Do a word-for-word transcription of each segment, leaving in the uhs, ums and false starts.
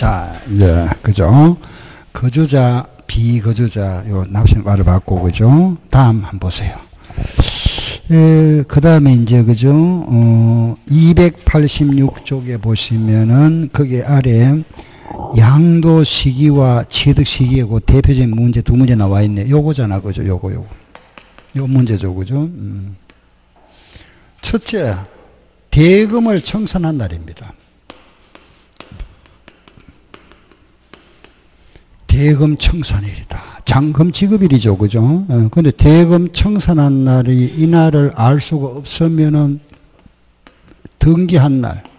자, 이제, 그죠? 거주자, 비거주자, 요 납신말을 받고, 그죠? 다음 한번 보세요. 그 다음에 이제, 그죠? 어, 이백팔십육 쪽에 보시면은, 거기 아래, 양도 시기와 취득 시기의 그 대표적인 문제 두 문제 나와 있네. 요거잖아, 그죠? 요거, 요거. 요 문제죠, 그죠? 음. 첫째, 대금을 청산한 날입니다. 대금 청산일이다. 잔금 지급일이죠, 그죠? 어, 근데 대금 청산한 날이 이 날을 알 수가 없으면은 등기한 날,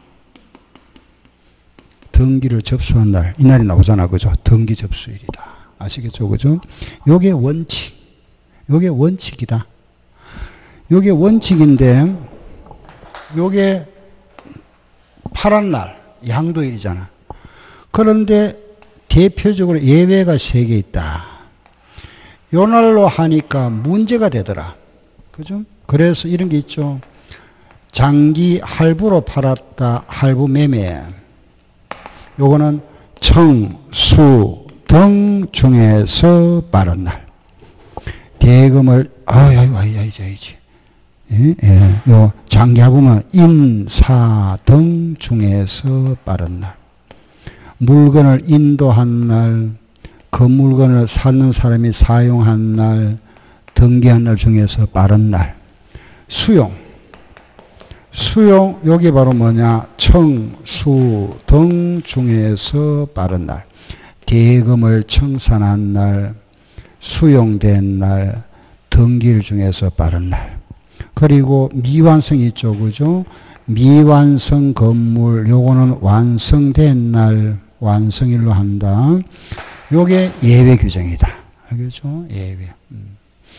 등기를 접수한 날, 이 날이 나오잖아, 그죠? 등기 접수일이다. 아시겠죠, 그죠? 요게 원칙, 요게 원칙이다. 요게 원칙인데, 요게 파란 날, 양도일이잖아. 그런데 대표적으로 예외가 세 개 있다. 요 날로 하니까 문제가 되더라. 그죠? 그래서 이런 게 있죠. 장기 할부로 팔았다. 할부 매매. 요거는 청, 수, 등 중에서 빠른 날. 대금을, 아유, 아유, 아유, 아유, 아유, 예, 예. 요 장기 할부면 인, 사, 등 중에서 빠른 날. 물건을 인도한 날, 그 물건을 사는 사람이 사용한 날, 등기한 날 중에서 빠른 날. 수용. 수용, 여기 바로 뭐냐? 청, 수, 등 중에서 빠른 날. 대금을 청산한 날, 수용된 날, 등기일 중에서 빠른 날. 그리고 미완성 있죠, 그죠? 미완성 건물, 요거는 완성된 날, 완성일로 한다. 요게 예외 규정이다. 알겠죠? 예외. 음.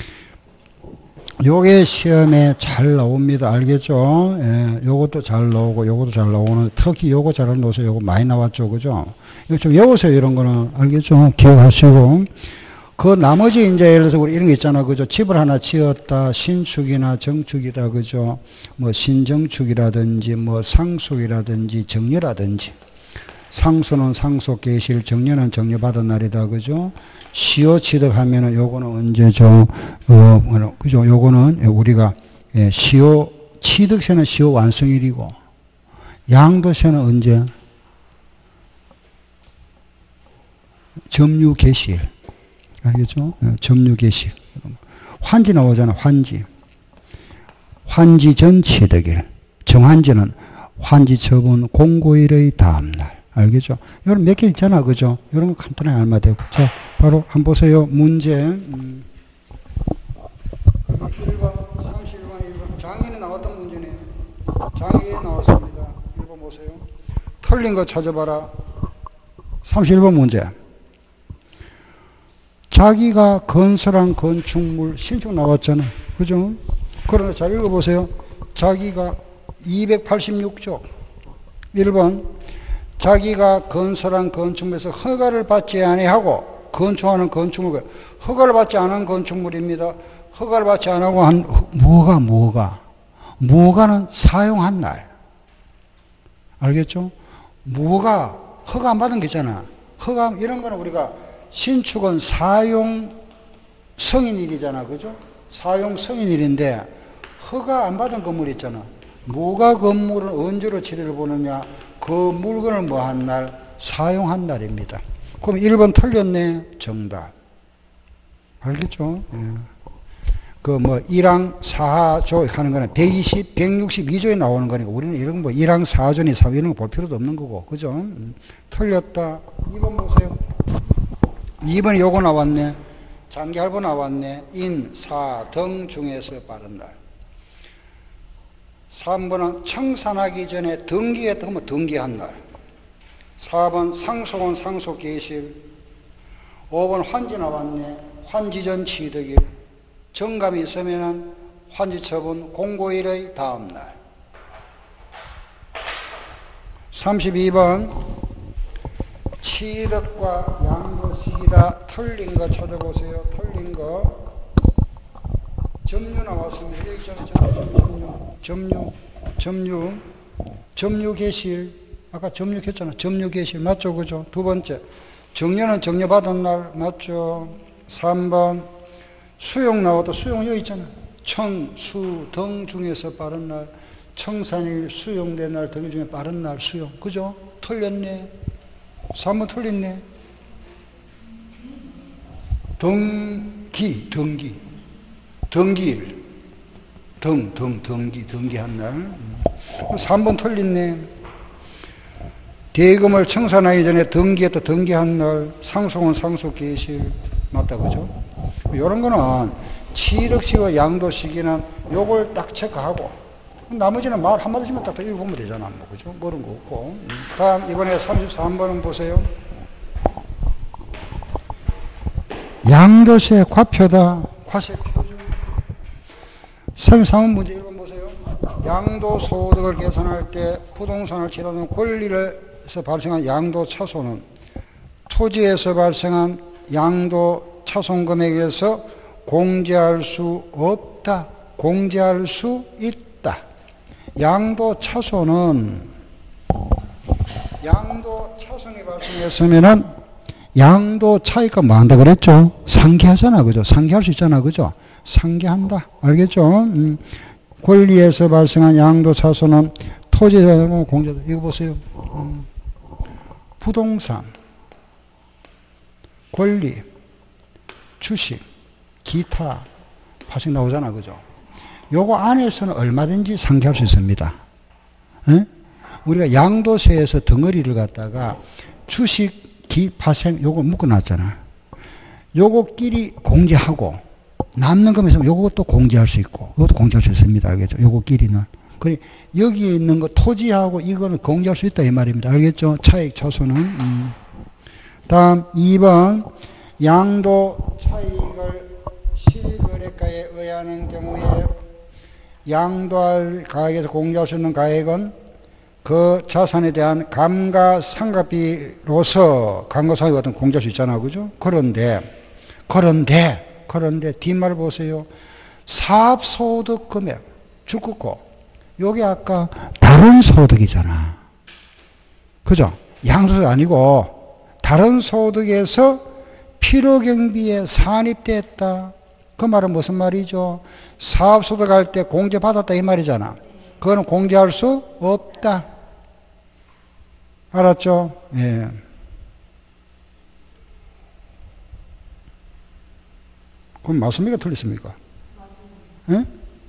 요게 시험에 잘 나옵니다. 알겠죠? 예, 요것도 잘 나오고, 요것도 잘 나오는, 특히 요거 잘 나오세요. 요거 많이 나왔죠. 그죠? 이거 좀 외우세요. 이런 거는. 알겠죠? 기억하시고. 그 나머지 이제 예를 들어서 우리 이런 게 있잖아. 그죠? 집을 하나 지었다. 신축이나 정축이다. 그죠? 뭐 신정축이라든지, 뭐 상속이라든지, 정려라든지. 상수는 상속 개시일, 정려는 정려받은 날이다. 그죠? 시효 취득하면은 요거는 언제죠? 어, 그죠? 요거는 우리가 예, 시효 취득세는 시효 완성일이고 양도세는 언제? 점유 개시일. 알겠죠? 예, 점유 개시. 환지 나오잖아. 환지. 환지 전 취득일. 정환지는 환지 처분 공고일의 다음 날. 알겠죠? 여러분 몇 개 있잖아. 그죠? 이런 거 간단하게 알면 되고. 자, 바로 한번 보세요. 문제. 음. 일 번, 삼십일 번, 일 번. 장애인에 나왔던 문제네요. 장애인에 나왔습니다. 일 번 보세요. 틀린 거 찾아봐라. 삼십일 번 문제. 자기가 건설한 건축물 신축 나왔잖아. 그죠? 그러나 잘 읽어보세요. 자기가 이백팔십육 쪽. 일 번. 자기가 건설한 건축물에서 허가를 받지 아니하고 건축하는 건축물, 허가를 받지 않은 건축물입니다. 허가를 받지 않고 한 뭐가 뭐가 뭐가는 사용한 날. 알겠죠? 뭐가 허가 안 받은 게 있잖아. 허가 이런 거는 우리가 신축은 사용 승인일이잖아. 그죠? 사용 승인일인데 허가 안 받은 건물이 있잖아. 뭐가 건물은 언제로 처리를 보느냐? 그 물건을 뭐 한 날? 사용한 날입니다. 그럼 일 번 틀렸네. 정답. 알겠죠? 예. 그 뭐 일항 사하조 하는 거는 백이십, 백육십이 조에 나오는 거니까 우리는 이런 뭐 일항 사하조니 사 이런 거 볼 필요도 없는 거고. 그죠? 음. 틀렸다. 이 번 보세요. 이 번에 요거 나왔네. 장기할부 나왔네. 인, 사, 등 중에서 빠른 날. 삼 번은 청산하기 전에 등기했다 하면 등기한 날. 사 번 상속은 상속 개시일. 오 번 환지 나왔네. 환지 전 취득일. 정감이 있으면은 환지 처분 공고일의 다음 날. 삼십이 번 취득과 양도 시기다. 틀린 거 찾아보세요. 틀린 거. 점유 나왔습니다. 여기 있잖아요. 점유, 점유, 점유, 점유 개시일. 아까 점유했잖아. 점유계실 맞죠? 그죠? 두 번째, 정려는 정려받은 날 맞죠? 삼 번, 수용 나와도 수용 여기 있잖아. 청, 수, 등 중에서 빠른 날, 청산일, 수용된 날, 등 중에 빠른 날, 수용. 그죠? 틀렸네. 삼 번 틀렸네. 등기, 등기. 등기일. 등, 등, 등기, 등기한 날. 삼 번 틀렸네. 대금을 청산하기 전에 등기했다, 등기한 날. 상속은 상속계실. 맞다, 그죠? 이런 거는 취득시와 양도시기는 요걸 딱 체크하고, 나머지는 말 한마디씩만 딱 읽어보면 되잖아. 뭐, 그죠? 그런 거 없고. 다음, 이번에 삼십삼 번은 보세요. 양도세 과표다. 과세 표준. 삼십삼 번 문제 일 번 보세요. 양도소득을 계산할 때 부동산을 취득하는 권리에서 발생한 양도차손은 토지에서 발생한 양도차손금액에서 공제할 수 없다. 공제할 수 있다. 양도차손은 양도차손이 발생했으면은 양도 차이가 뭐 한다 그랬죠? 상계하잖아, 그죠? 상계할 수 있잖아, 그죠? 상계한다. 알겠죠? 음. 권리에서 발생한 양도차손은 토지에서 공제다. 이거 보세요. 음. 부동산, 권리, 주식, 기타 발생 나오잖아, 그죠? 요거 안에서는 얼마든지 상계할 수 있습니다. 에? 우리가 양도세에서 덩어리를 갖다가 주식, 기, 파생, 요거 묶어놨잖아. 요거끼리 공제하고, 남는 거 있으면 요것도 공제할 수 있고, 요것도 공제할 수 있습니다. 알겠죠? 요거끼리는. 그 여기에 있는 거, 토지하고 이거는 공제할 수 있다, 이 말입니다. 알겠죠? 차익 차손은. 음. 다음, 이 번. 양도 차익을 실거래가에 의하는 경우에 양도할 가액에서 공제할 수 있는 가액은 그 자산에 대한 감가상각비로서 감가상각비 같은 공제할 수 있잖아, 그죠? 그런데, 그런데, 그런데 뒷말 보세요. 사업소득 금액, 죽고, 요게 아까 다른 소득이잖아. 그죠? 양도소득 아니고 다른 소득에서 필요경비에 산입됐다. 그 말은 무슨 말이죠? 사업소득 할 때 공제받았다 이 말이잖아. 그거는 공제할 수 없다. 알았죠? 예. 그럼 맞습니까? 틀렸습니까? 예?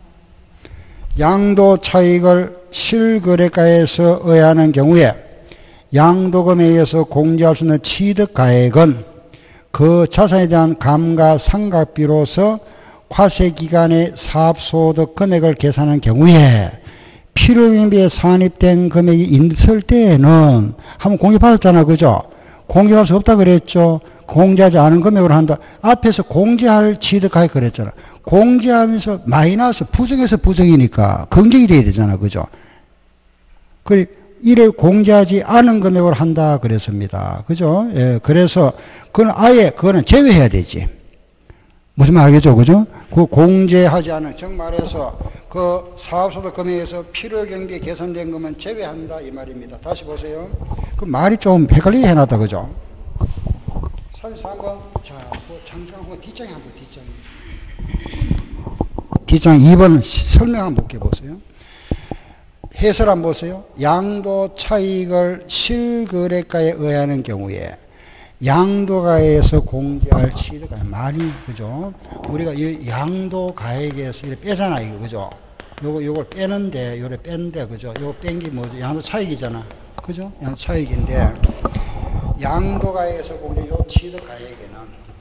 양도 차익을 실거래가에서 의하는 경우에 양도금에 의해서 공제할 수 있는 취득가액은 그 자산에 대한 감가상각비로서 과세기간의 사업소득 금액을 계산한 경우에 필요경비에 산입된 금액이 있을 때에는 한번 공제받았잖아, 그죠? 공제할 수 없다 그랬죠? 공제하지 않은 금액으로 한다. 앞에서 공제할 취득가액 그랬잖아. 공제하면서 마이너스, 부정해서 부정이니까 긍정이 돼야 되잖아, 그죠? 그 이를 공제하지 않은 금액으로 한다 그랬습니다. 그죠? 예, 그래서 그건 아예 그거는 제외해야 되지. 무슨 말 알겠죠? 그죠? 그 공제하지 않은, 즉 말해서 그 사업소득 금액에서 필요경비에 계산된 것만 제외한다 이 말입니다. 다시 보세요. 그 말이 좀 헷갈리게 해놨다, 그죠? 삼십삼 번. 자, 뭐 잠시만 한번 뒷장에 한번 뒷장에. 뒷장 이 번 설명 한번 볼게 보세요. 해설 한번 보세요. 양도 차익을 실거래가에 의하는 경우에 양도가액에서 공제할 취득가 많이, 그죠? 우리가 이 양도가액에서 이렇게 빼잖아, 이거, 그죠? 요거, 요걸 빼는데, 요래 뺀데, 그죠? 요거 뺀 게 뭐죠? 양도 차익이잖아. 그죠? 양도 차익인데, 양도가액에서 공제, 요 취득가액에는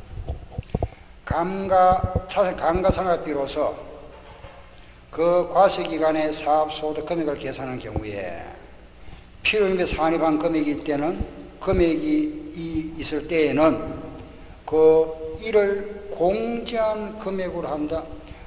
감가, 차세 감가상각비로서 그 과세기간의 사업소득 금액을 계산한 경우에 필요경비에 산입한 금액일 때는 금액이 이 있을 때에는 그 이를 공제한 금액으로 한다.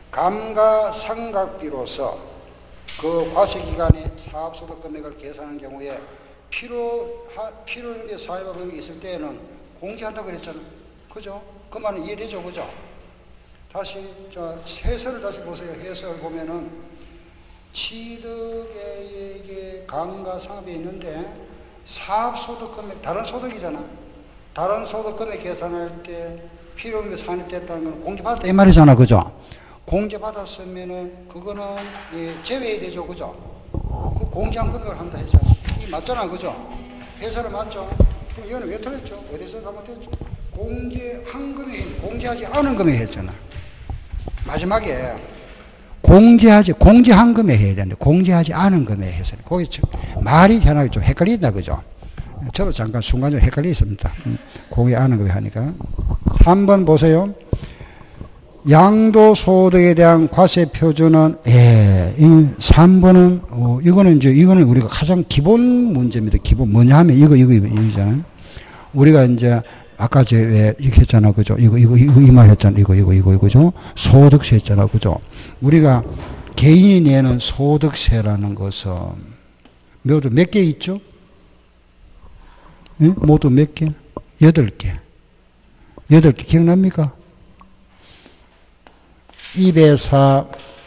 감가상각비로서 그 과세기간의 사업소득 금액을 계산한 경우에 필요 필요경비에 산입한 금액이 있을 때에는 공제한다 그랬잖아. 그죠? 그 말은 이해되죠, 그죠? 다시 저 해설을 다시 보세요. 해설 보면은 취득계획의 감가상각비 있는데 사업소득 금액, 다른 소득이잖아. 다른 소득 금액 계산할 때 필요한 게 산입됐다는 건 공제받았다 이 말이잖아. 그죠? 공제받았으면은 그거는 예, 제외되죠. 그죠? 그 공제한 금액을 한다 했잖아. 이 맞잖아. 그죠? 회사를 맞죠? 그럼 이거는 왜 틀렸죠? 어디서 잘못했죠? 공제한 금액, 공제하지 않은 금액 했잖아. 마지막에 공제하지, 공제한 금액 해야 되는데 공제하지 않은 금액 했어요. 거기 말이 현하게 좀 헷갈린다. 그죠? 저도 잠깐 순간적으로 헷갈렸습니다. 공제 않은 금액 하니까. 삼 번 보세요. 양도소득에 대한 과세 표준은, 예, 이 삼 번은, 어, 이거는 이제, 이거는 우리가 가장 기본 문제입니다. 기본, 뭐냐 하면 이거, 이거, 이거잖아요. 우리가 이제, 아까 제 왜, 이렇게 했잖아. 그죠? 이거, 이거, 이거, 이 말 했잖아. 이거, 이거, 이거, 이거죠? 소득세 했잖아. 그죠? 우리가 개인이 내는 소득세라는 것은 모두 몇 개 있죠? 예? 모두 몇 개? 여덟 개. 여덟 개 기억납니까? 입에사,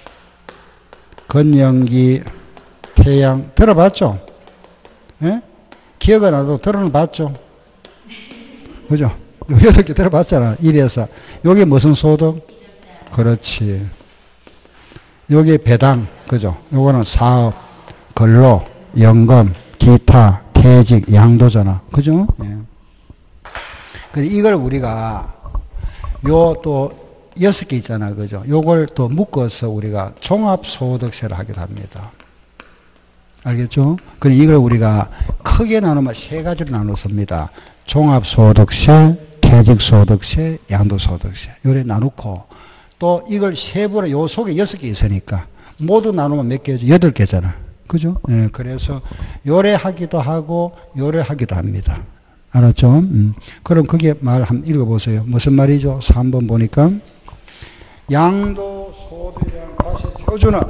건영기, 태양 들어봤죠? 예? 기억은 나도 들어는 봤죠? 그죠? 여덟 개 들어봤잖아. 입에사. 여기 무슨 소득? 그렇지. 여기 배당. 그죠? 요거는 사업, 근로, 연금, 기타, 퇴직, 양도잖아. 그죠? 예. 근데 이걸 우리가 요 또 여섯 개 있잖아. 그죠? 요걸 또 묶어서 우리가 종합소득세를 하기도 합니다. 알겠죠? 그럼 이걸 우리가 크게 나누면 세 가지로 나눴습니다. 종합소득세, 퇴직소득세, 양도소득세. 요래 나누고 또 이걸 세부로 요 속에 여섯 개 있으니까 모두 나누면 몇 개죠? 여덟 개잖아. 그죠? 예, 그래서 요래 하기도 하고 요래 하기도 합니다. 알았죠? 음. 그럼 그게 말 한번 읽어보세요. 무슨 말이죠? 삼 번 보니까 양도소득에 대한 과세 표준은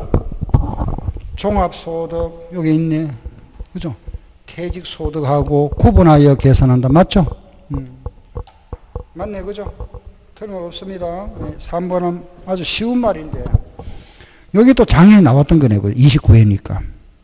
종합소득 여기 있네. 그죠? 퇴직소득하고 구분하여 계산한다. 맞죠? 음. 맞네. 그죠? 틀림없습니다. 네, 삼 번은 아주 쉬운 말인데 여기 또 작년에 나왔던 거네. 이십구 회니까.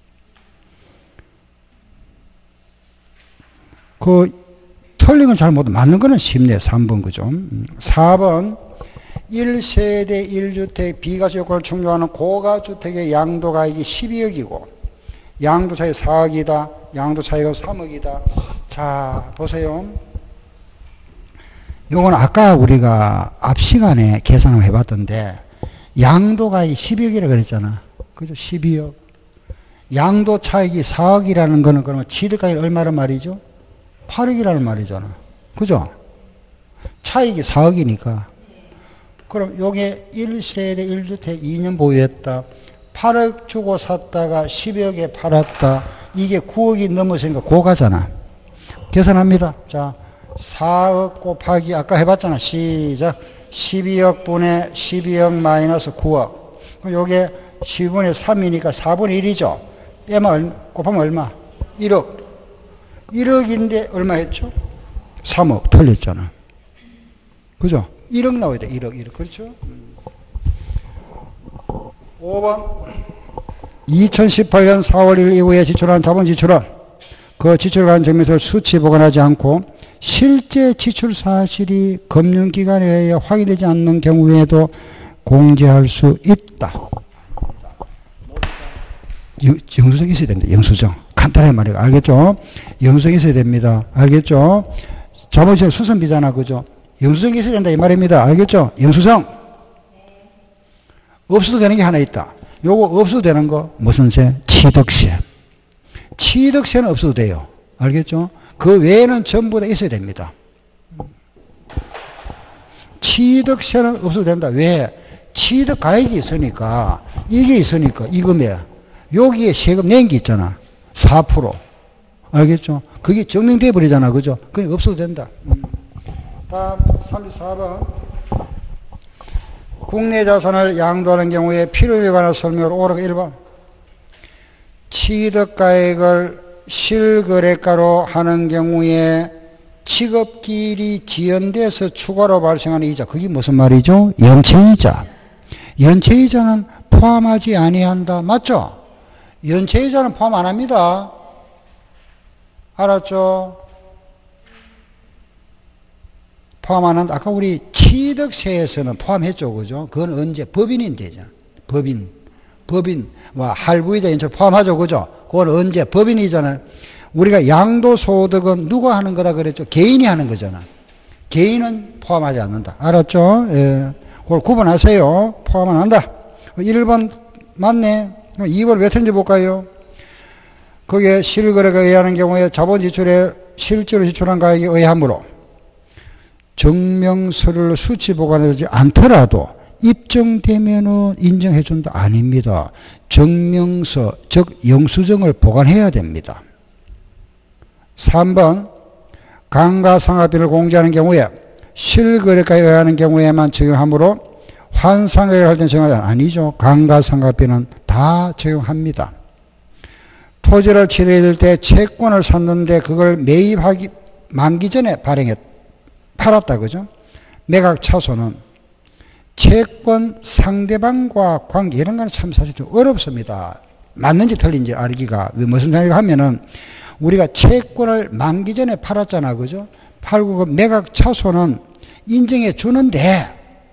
그 틀린 건 잘 못, 맞는 거는 쉽네. 삼 번, 그죠? 사 번, 일 세대 일 주택 비과세 요건을 충족하는 고가주택의 양도가액이 십이억이고, 양도차익 사억이다, 양도차익은 삼억이다. 자, 보세요. 요건 아까 우리가 앞 시간에 계산을 해봤던데, 양도가액이 십이억이라고 그랬잖아. 그죠? 십이억. 양도차익이 사억이라는 거는 그러면 취득가액이 얼마란 말이죠? 팔억이라는 말이잖아. 그죠? 차익이 사억이니까. 그럼 요게 일 세대 일 주택 이 년 보유했다. 팔억 주고 샀다가 십억에 팔았다. 이게 구억이 넘었으니까 고가잖아. 계산합니다. 자, 사억 곱하기 아까 해봤잖아. 시작. 십이억 분의 십이억 마이너스 구억. 그럼 요게 십분의 삼이니까 사분의 일이죠. 빼면 곱하면 얼마? 일억. 일억인데 얼마 했죠? 삼억. 틀렸잖아. 그죠? 일억 나와야 돼. 일억, 일억. 그렇죠? 오 번. 이천십팔 년 사월 일 일 이후에 지출한 자본 지출은 그 지출을 한 증명서를 수치 보관하지 않고 실제 지출 사실이 금융기관에 의해 확인되지 않는 경우에도 공제할 수 있다. 영수증이 있어야 됩니다. 영수증. 간단하게 말해요. 알겠죠? 영수증이 있어야 됩니다. 알겠죠? 자본시장 수선비잖아. 그죠? 영수증이 있어야 된다. 이 말입니다. 알겠죠? 영수증. 없어도 되는 게 하나 있다. 요거 없어도 되는 거 무슨 세? 취득세. 취득세는 없어도 돼요. 알겠죠? 그 외에는 전부 다 있어야 됩니다. 취득세는 없어도 된다. 왜? 취득 가액이 있으니까, 이게 있으니까, 이금에, 여기에 세금 낸 게 있잖아. 사 퍼센트. 알겠죠? 그게 증명돼 버리잖아. 그죠? 그냥 없어도 된다. 음. 다음, 삼십사 번. 국내 자산을 양도하는 경우에 필요에 관한 설명을 오르가 일 번. 취득가액을 실거래가로 하는 경우에 취급기일이 지연돼서 추가로 발생하는 이자. 그게 무슨 말이죠? 연체이자. 연체이자는 포함하지 아니한다. 맞죠? 연체이자는 포함 안 합니다. 알았죠? 포함 안 한다. 아까 우리 취득세에서는 포함했죠. 그죠? 그건 언제? 법인인데죠. 법인. 법인. 뭐, 할부이자 인출 포함하죠. 그죠? 그건 언제? 법인이잖아요. 우리가 양도소득은 누가 하는 거다 그랬죠? 개인이 하는 거잖아. 개인은 포함하지 않는다. 알았죠? 예. 그걸 구분하세요. 포함 안 한다. 일 번 맞네. 이 번 몇 회인지 볼까요? 거기에 실거래가 의하는 경우에 자본 지출에 실제로 지출한 가액에 의하므로 증명서를 수치 보관하지 않더라도 입증되면은 인정해준다. 아닙니다. 증명서, 즉 영수증을 보관해야 됩니다. 삼 번 감가상각비를 공제하는 경우에 실거래가에 의하는 경우에만 적용하므로 환상가액을 할 때는 적용하지 않- 아니죠. 감가상각비는 다 적용합니다. 토지를 취득할 때 채권을 샀는데 그걸 매입하기 만기 전에 발행했 팔았다. 그죠? 매각 차손은 채권 상대방과 관계 이런 거는 참 사실 좀 어렵습니다. 맞는지 틀린지 알기가. 무슨 말인가 하면은 우리가 채권을 만기 전에 팔았잖아. 그죠? 팔고 그 매각 차손은 인정해 주는데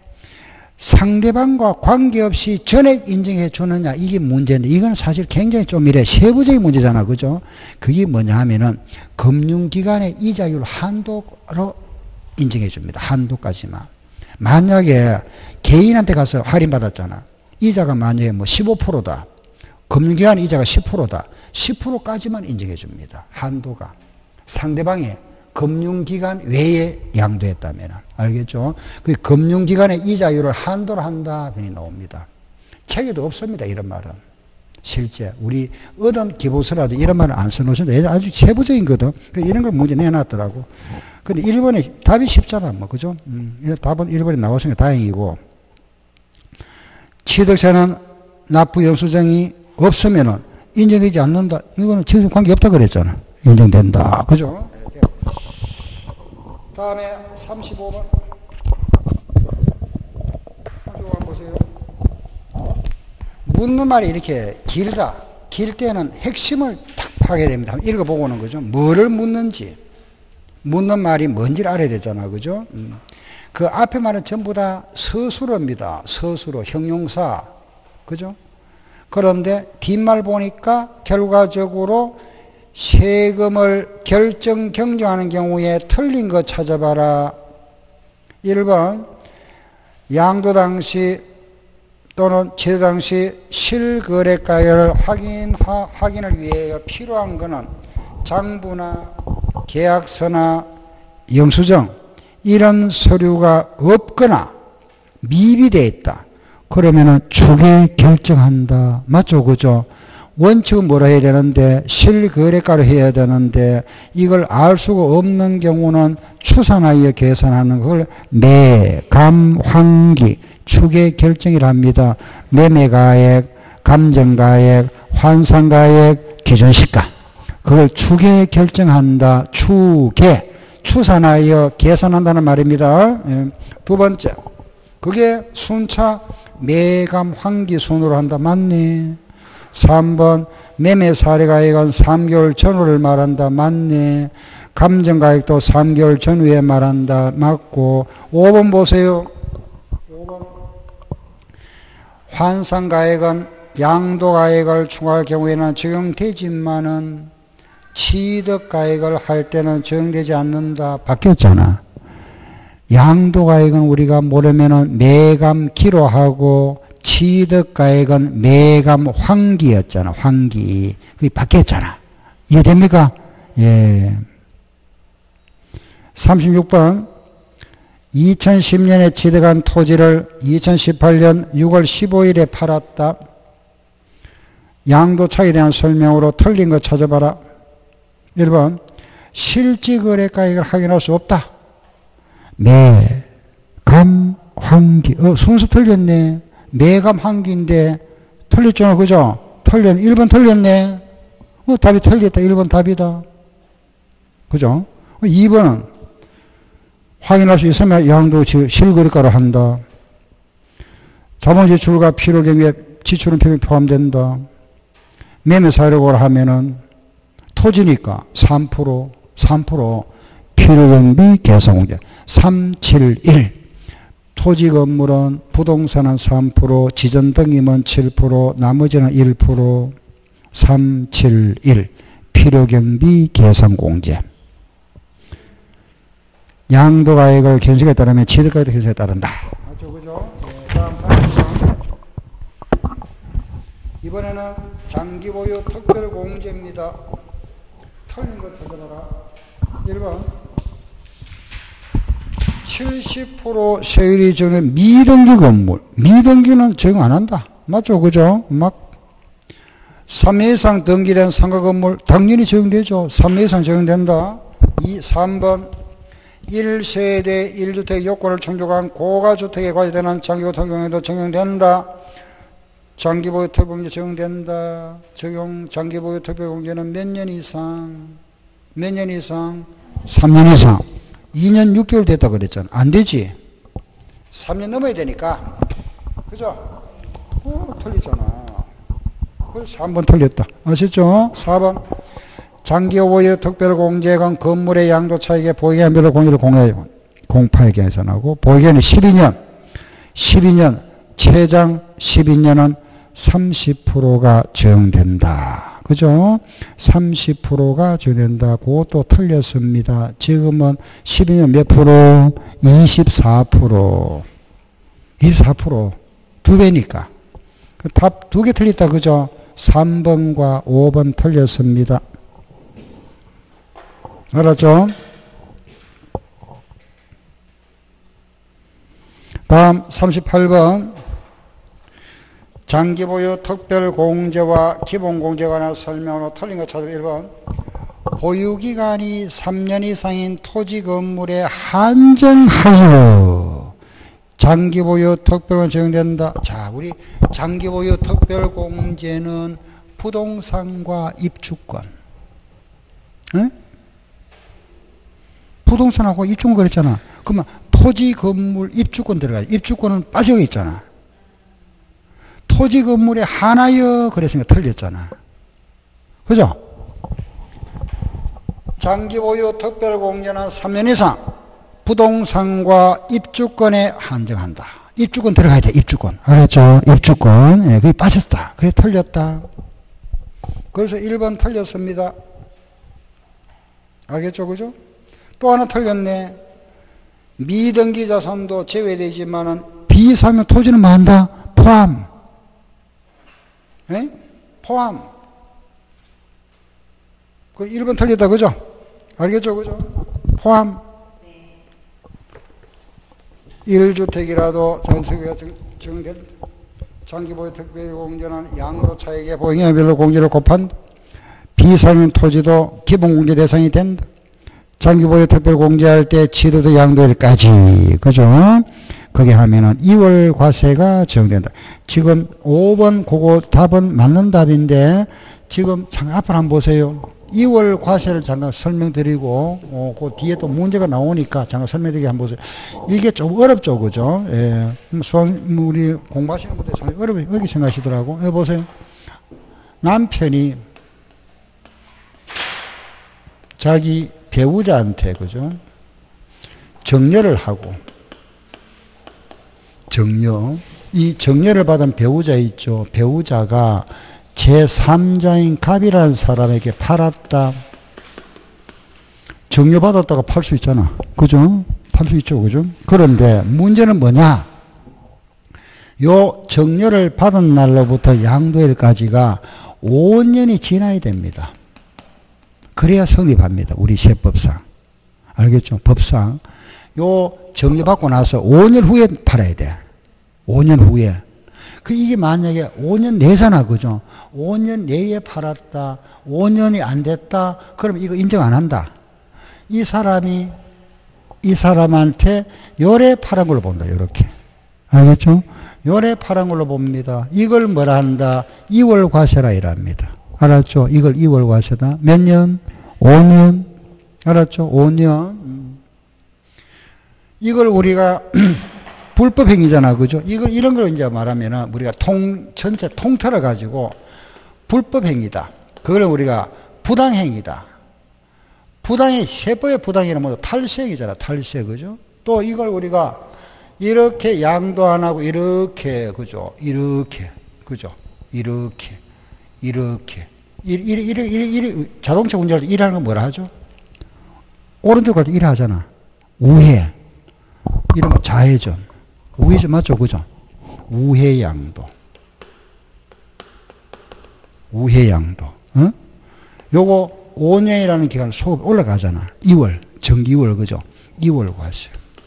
상대방과 관계없이 전액 인정해 주느냐 이게 문제인데 이건 사실 굉장히 좀 이래 세부적인 문제잖아. 그죠? 그게 뭐냐 하면은 금융기관의 이자율 한도로 인정해 줍니다. 한도까지만. 만약에 개인한테 가서 할인받았잖아. 이자가 만약에 뭐 십오 퍼센트다. 금융기관 이자가 십 퍼센트다. 십 퍼센트까지만 인정해 줍니다. 한도가. 상대방의 금융기관 외에 양도했다면. 알겠죠? 그 금융기관의 이자율을 한도로 한다. 등이 나옵니다. 책에도 없습니다. 이런 말은. 실제. 우리 얻은 기부서라도 이런 말을 안 써놓으셨는데 아주 세부적인 거든. 이런 걸 문제 내놨더라고. 근데 일 번에 답이 쉽잖아. 뭐, 그죠? 음, 답은 일 번에 나왔으니까 다행이고. 취득세는 납부 영수증이 없으면은 인정되지 않는다. 이거는 취득세 관계 없다 그랬잖아. 인정된다. 그죠? 다음에 삼십오 번. 삼십오 번 보세요. 묻는 말이 이렇게 길다. 길 때는 핵심을 탁 파게 됩니다. 한번 읽어보고 오는 거죠. 뭐를 묻는지. 묻는 말이 뭔지를 알아야 되잖아. 그죠? 음. 그 앞에 말은 전부 다 서술어입니다. 서술어, 형용사. 그죠? 그런데 뒷말 보니까 결과적으로 세금을 결정, 경정하는 경우에 틀린 거 찾아봐라. 일 번, 양도 당시 또는 제도 당시 실거래가액을 확인, 확인을 위해 필요한 것은 장부나 계약서나 영수증 이런 서류가 없거나 미비되어 있다. 그러면은 추계 결정한다. 맞죠? 그죠? 원칙은 뭐라 해야 되는데 실거래가로 해야 되는데 이걸 알 수가 없는 경우는 추산하여 계산하는 걸 매감환기 추계 결정이라 합니다. 매매가액, 감정가액, 환산가액, 기준시가 그걸 추계 결정한다. 추계 추산하여 계산한다는 말입니다. 예. 두 번째 그게 순차 매감환기 순으로 한다. 맞네. 삼 번 매매 사례가액은 삼 개월 전후를 말한다. 맞네. 감정가액도 삼 개월 전후에 말한다. 맞고. 오 번 보세요. 오 번 환산가액은 양도가액을 추가할 경우에는 적용되지만은 취득가액을 할 때는 적용되지 않는다. 바뀌었잖아. 양도가액은 우리가 모르면은 매감기로 하고 취득가액은 매감 환기였잖아. 환기. 그게 바뀌었잖아. 이해됩니까? 예. 삼십육 번. 이천십 년에 취득한 토지를 이천십팔 년 유월 십오일에 팔았다. 양도 차익에 대한 설명으로 틀린 거 찾아봐라. 일 번. 실지거래가액을 확인할 수 없다. 매감 환기. 어, 순서 틀렸네. 매감 환기인데 틀렸잖아. 그죠? 틀렸네. 일 번 틀렸네. 어, 답이 틀렸다. 일 번 답이다. 그죠? 이 번은 확인할 수 있으면 양도 실거래가로 한다. 자본 지출과 필요 경우에 지출은 표현이 포함된다. 매매 사료를 하면은 토지니까 삼 퍼센트, 삼 퍼센트 필요경비 계산공제 삼백칠십일. 토지 건물은 부동산은 삼 퍼센트, 지전 등기면 칠 퍼센트, 나머지는 일 퍼센트. 삼백칠십일. 필요경비 계산공제. 양도가액을 견적에 따르면 취득가액도 견적에 따른다. 맞죠, 그죠? 네, 다음 삼십삼. 이번에는 장기보유 특별공제입니다. 틀린 거 찾아봐라. 일 번. 칠십 퍼센트 세율이 정한 미등기 건물. 미등기는 적용 안 한다. 맞죠, 그죠? 막 삼 회 이상 등기된 상가 건물 당연히 적용되죠. 삼 회 이상 적용된다. 이, 삼 번. 일 세대 일 주택 요건을 충족한 고가주택에 관련된 장기보유 특별공제도 적용된다. 장기보유 특별공제 적용된다. 적용 장기보유 특별공제는 몇 년 이상? 몇 년 이상? 삼 년 이상. 이 년 육 개월 됐다 그랬잖아. 안 되지. 삼 년 넘어야 되니까. 그죠? 어, 틀리잖아. 그래서 삼 번 틀렸다. 아시죠? 사 번. 장기보유 특별공제액은 건물의 양도 차익에 보유기간별로 공제를 공파에 계산하고, 보유기간이 십이 년, 십이 년, 최장 십이 년은 삼십 퍼센트가 적용된다. 그죠? 삼십 퍼센트가 적용된다. 그것도 틀렸습니다. 지금은 십이 년 몇 프로? 이십사 퍼센트. 이십사 퍼센트. 두 배니까. 답 두 개 틀렸다. 그죠? 삼 번과 오 번 틀렸습니다. 알았죠? 다음 삼십팔 번. 장기보유 특별공제와 기본공제에 관한 설명으로 틀린 것 찾아 일 번. 보유기간이 삼 년 이상인 토지 건물에 한정하여 장기보유 특별공제 적용된다. 자, 우리 장기보유 특별공제는 부동산과 입주권. 에? 부동산하고 입주권 그랬잖아. 그러면 토지 건물 입주권 들어가요. 입주권은 빠져 있잖아. 토지 건물에 하나여 그랬으니까 틀렸잖아. 그죠? 장기보유 특별공제는 삼 년 이상 부동산과 입주권에 한정한다. 입주권 들어가야 돼. 입주권. 알았죠? 입주권. 예, 그게 빠졌다. 그래 틀렸다. 그래서 일 번 틀렸습니다. 알겠죠? 그죠? 또 하나 틀렸네. 미등기 자산도 제외되지만은 비사면 토지는 뭐 한다? 포함. 에? 포함. 그 일 번 틀렸다. 그죠? 알겠죠? 그죠? 포함. 일 주택이라도 전체가 적용된 장기보유 특별공제는 양도 차익의 보유기간별로 공제를 곱한다. 비사면 토지도 기본공제 대상이 된다. 장기보유 특별공제할 때 취득도 양도일까지. 그죠? 그게 하면은 이월 과세가 적용된다. 지금 오 번 그거 답은 맞는 답인데 지금 잠깐 앞을 한번 보세요. 이월 과세를 잠깐 설명드리고 어, 그 뒤에 또 문제가 나오니까 잠깐 설명드리게 한번 보세요. 이게 좀 어렵죠. 그죠? 예. 수학 우리 공부하시는 분들 참 어렵게, 어렵게 생각하시더라고. 여기 보세요. 남편이 자기 배우자한테 그죠? 정려를 하고 정려 이 정려를 받은 배우자 있죠. 배우자가 제삼자인 갑이라는 사람에게 팔았다. 정려받았다가 팔 수 있잖아. 그죠? 팔 수 있죠. 그죠? 그런데 문제는 뭐냐? 요 정려를 받은 날로부터 양도일까지가 오 년이 지나야 됩니다. 그래야 성립합니다. 우리 세법상. 알겠죠? 법상. 요 정려받고 나서 오 년 후에 팔아야 돼. 오 년 후에. 그 이게 만약에 오 년 내잖아. 그죠? 오 년 내에 팔았다. 오 년이 안 됐다. 그럼 이거 인정 안 한다. 이 사람이 이 사람한테 요래 팔은 걸로 본다. 요렇게. 알겠죠? 요래 팔은 걸로 봅니다. 이걸 뭐라 한다? 이월 과세라 이랍니다. 알았죠? 이걸 이월 과세다. 몇 년? 오 년. 알았죠? 오 년. 이걸 우리가 불법 행위잖아. 그죠? 이걸 이런 걸 이제 말하면은 우리가 통 전체 통틀어 가지고 불법 행위다. 그걸 우리가 부당행위다. 부당행, 세법의 부당행위는 뭐죠? 탈세이잖아, 탈세, 그죠? 또 이걸 우리가 이렇게 양도 안 하고, 이렇게, 그죠? 이렇게, 그죠? 이렇게, 이렇게. 이, 이, 이, 이, 이, 자동차 운전할 때 일하는 건 뭐라 하죠? 오른쪽 갈 때 일 하잖아. 우회. 이러면 좌회전. 우회전 맞죠? 그죠? 우회양도. 우회양도. 어? 요거 오 년이라는 기간 소급 올라가잖아. 이월. 정기월, 그죠? 이월 과세.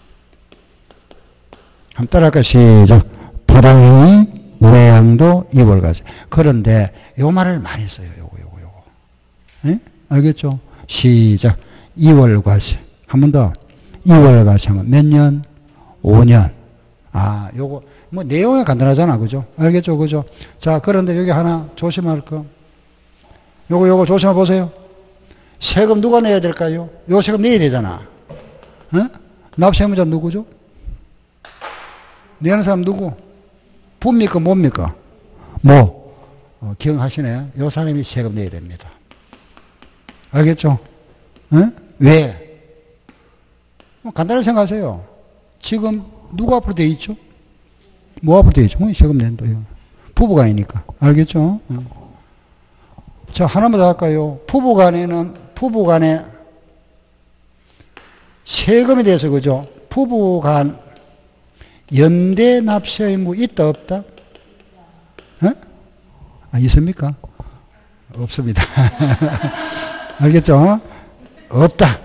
한번 따라할까? 시작. 부당행위, 우회양도, 이월 과세. 그런데 요 말을 많이 써요. 요거, 요거, 요거. 예? 알겠죠? 시작. 이월 과세. 한 번 더. 이월 과세 하면 몇 년? 오 년. 아, 요거, 뭐, 내용이 간단하잖아. 그죠? 알겠죠? 그죠? 자, 그런데 여기 하나 조심할 거. 요거, 요거 조심해 보세요. 세금 누가 내야 될까요? 요 세금 내야 되잖아. 어? 납세의무자 누구죠? 내는 사람 누구? 부입니까? 뭡니까? 뭐? 어, 기억하시네. 요 사람이 세금 내야 됩니다. 알겠죠? 어? 왜? 뭐 간단하게 생각하세요. 지금 누구 앞으로 돼 있죠? 뭐 앞으로 돼 있죠? 뭐 세금 낸다요. 부부간이니까. 알겠죠? 어. 자, 하나만 더 할까요? 부부간에는, 부부간에 세금에 대해서, 그죠? 부부간 연대 납세 의무 있다, 없다? 어? 아, 있습니까? 없습니다. 알겠죠? 없다.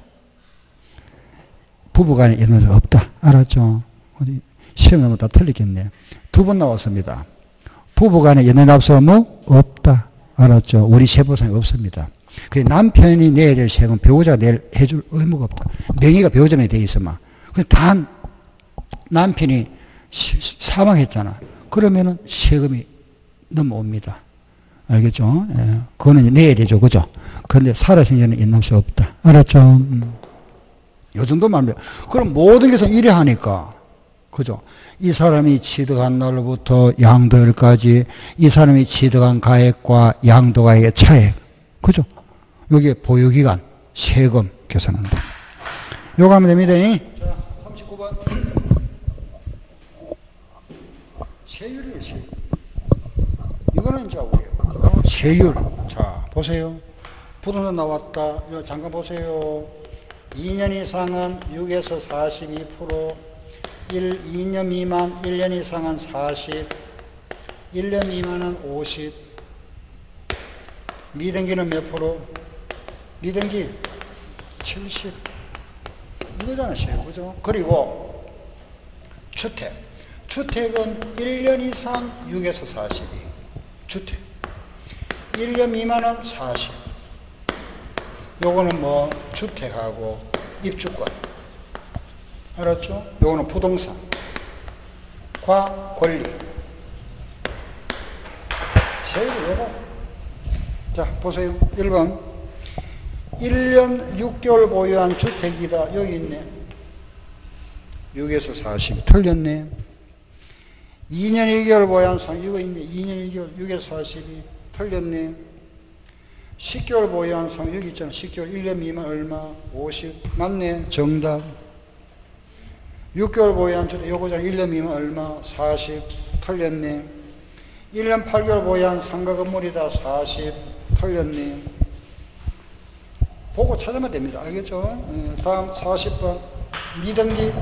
부부간에 연대 없다. 알았죠? 어디 시험 나면 다 틀리겠네. 두 번 나왔습니다. 부부간에 연대 납세 의무 없다. 알았죠? 우리 세법상에 없습니다. 그 남편이 내야 될 세금 배우자가 낼, 해줄 의무가 없다. 명의가 배우자에 돼 있어만. 단 남편이 시, 사망했잖아. 그러면은 세금이 넘어옵니다. 알겠죠? 예. 그거는 내야 되죠. 그죠? 그런데 살아생전에 연납세 없다. 알았죠? 음. 요 정도만 하면 돼요. 그럼 모든 것은 이래 하니까. 그죠? 이 사람이 취득한 날로부터 양도일까지 이 사람이 취득한 가액과 양도가액의 차액. 그죠? 여기에 보유기간, 세금 계산한다. 요거 하면 됩니다. 자, 삼십구 번. 세율이에요, 세율. 이거는 이제 우리 세율. 자, 보세요. 부동산 나왔다. 이거 잠깐 보세요. 이 년 이상은 육에서 사십이 퍼센트, 일, 이 년 미만, 일 년 이상은 사십, 일 년 미만은 오십, 미등기는 몇 프로? 미등기 칠십. 이거잖아, 세율. 그죠? 그리고 주택. 주택은 일 년 이상 육에서 사십이. 주택. 일 년 미만은 사십. 요거는 뭐, 주택하고 입주권. 알았죠? 요거는 부동산. 과 권리. 세율 요거. 자, 보세요. 일 번. 일 년 육 개월 보유한 주택이다. 여기 있네. 육에서 사십. 틀렸네. 이 년 일 개월 보유한 상, 이거 있네. 이 년 일 개월, 육에서 사십이. 틀렸네. 십 개월 보유한 상, 여기 있잖아. 십 개월, 일 년 미만 얼마? 오십. 맞네. 정답. 육 개월 보유한 주택, 요거잖아. 일 년 미만 얼마? 사십. 틀렸네. 일 년 팔 개월 보유한 상가 건물이다. 사십. 틀렸네. 보고 찾으면 됩니다. 알겠죠? 네, 다음 사십 번. 미등기.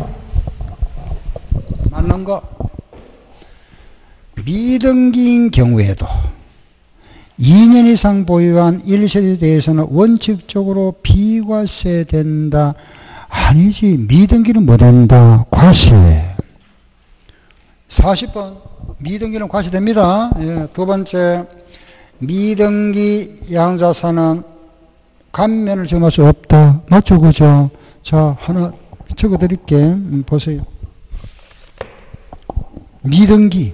맞는 거. 미등기인 경우에도 이 년 이상 보유한 일세대에 대해서는 원칙적으로 비과세 된다. 아니지. 미등기는 뭐 된다? 과세. 사십 번. 미등기는 과세됩니다. 예, 두 번째. 미등기 양자산은 감면을 정할 수 없다. 맞죠? 그죠? 자, 하나 적어 드릴게. 음, 보세요. 미등기.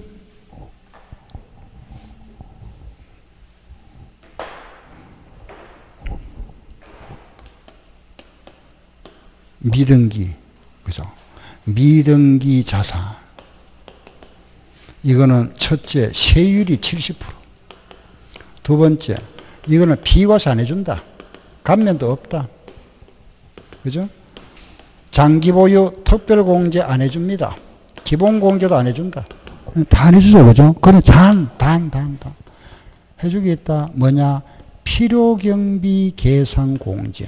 미등기. 그죠? 미등기 자산. 이거는 첫째, 세율이 칠십 퍼센트. 두 번째, 이거는 비과세 안 해준다. 감면도 없다. 그죠? 장기보유 특별공제 안 해줍니다. 기본공제도 안 해준다. 다 안 해주죠. 그죠? 그건 단, 단, 단, 단. 해주겠다. 뭐냐? 필요경비 계산공제.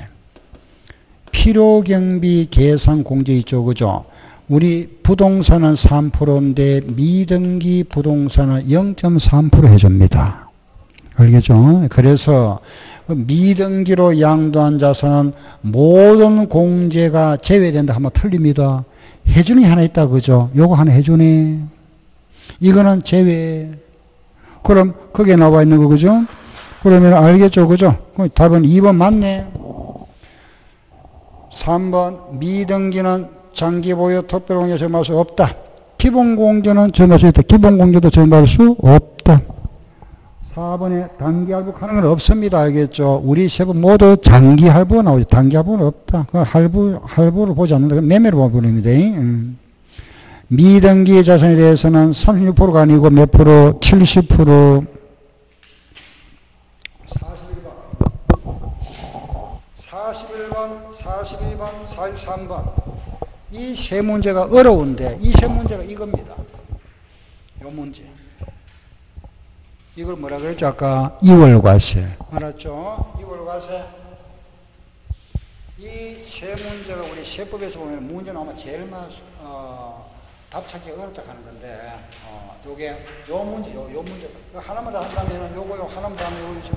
필요경비 계산공제 있죠. 그죠? 우리 부동산은 삼 퍼센트인데 미등기 부동산은 영 점 삼 퍼센트 해줍니다. 알겠죠? 그래서 미등기로 양도한 자산은 모든 공제가 제외된다 하면 틀립니다. 해주는 게 하나 있다. 그죠? 요거 하나 해주네. 이거는 제외. 그럼 거기에 나와 있는 거 그죠? 그러면 알겠죠. 그죠? 그럼 답은 이 번 맞네. 삼 번 미등기는 장기보유 특별공제 적용할 수 없다. 기본공제는 적용할 수 있다. 기본공제도 적용할 수 없다. 사 번에 단기할부하는 건 없습니다. 알겠죠? 우리 세부 모두 장기할부가 나오죠. 단기할부는 없다. 그 할부, 할부를 보지 않는다. 매매로 보입니다. 음. 미등기 자산에 대해서는 삼십육 퍼센트가 아니고 몇 프로? 칠십 퍼센트. 사십일 번. 사십일 번, 사십이 번, 사십삼 번. 이 세 문제가 어려운데 이 세 문제가 이겁니다. 요 문제. 이걸 뭐라 그랬죠? 아까 이월과세. 알았죠? 이월과세. 이 세 문제가 우리 세법에서 보면 문제 나오면 제일 많, 어, 답 찾기 어렵다 하는 건데, 어, 요게, 요 문제, 요, 요 문제. 하나만 더 한다면 요거, 요 하나만 더 하면 요거죠.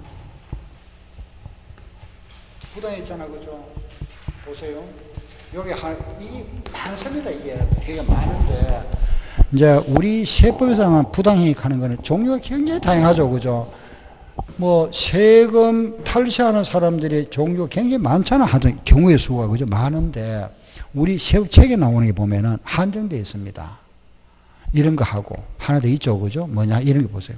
부당이 있잖아. 그죠? 보세요. 여기 한, 이 많습니다. 이게 되게 많은데, 이제 우리 세법에서만 부당이익하는 거는 종류가 굉장히 다양하죠. 그죠? 뭐, 세금 탈세하는 사람들이 종류가 굉장히 많잖아. 하던 경우의 수가. 그죠? 많은데, 우리 세법 책에 나오는 게 보면은 한정되어 있습니다. 이런 거 하고, 하나 더 있죠. 그죠? 뭐냐? 이런 게 보세요.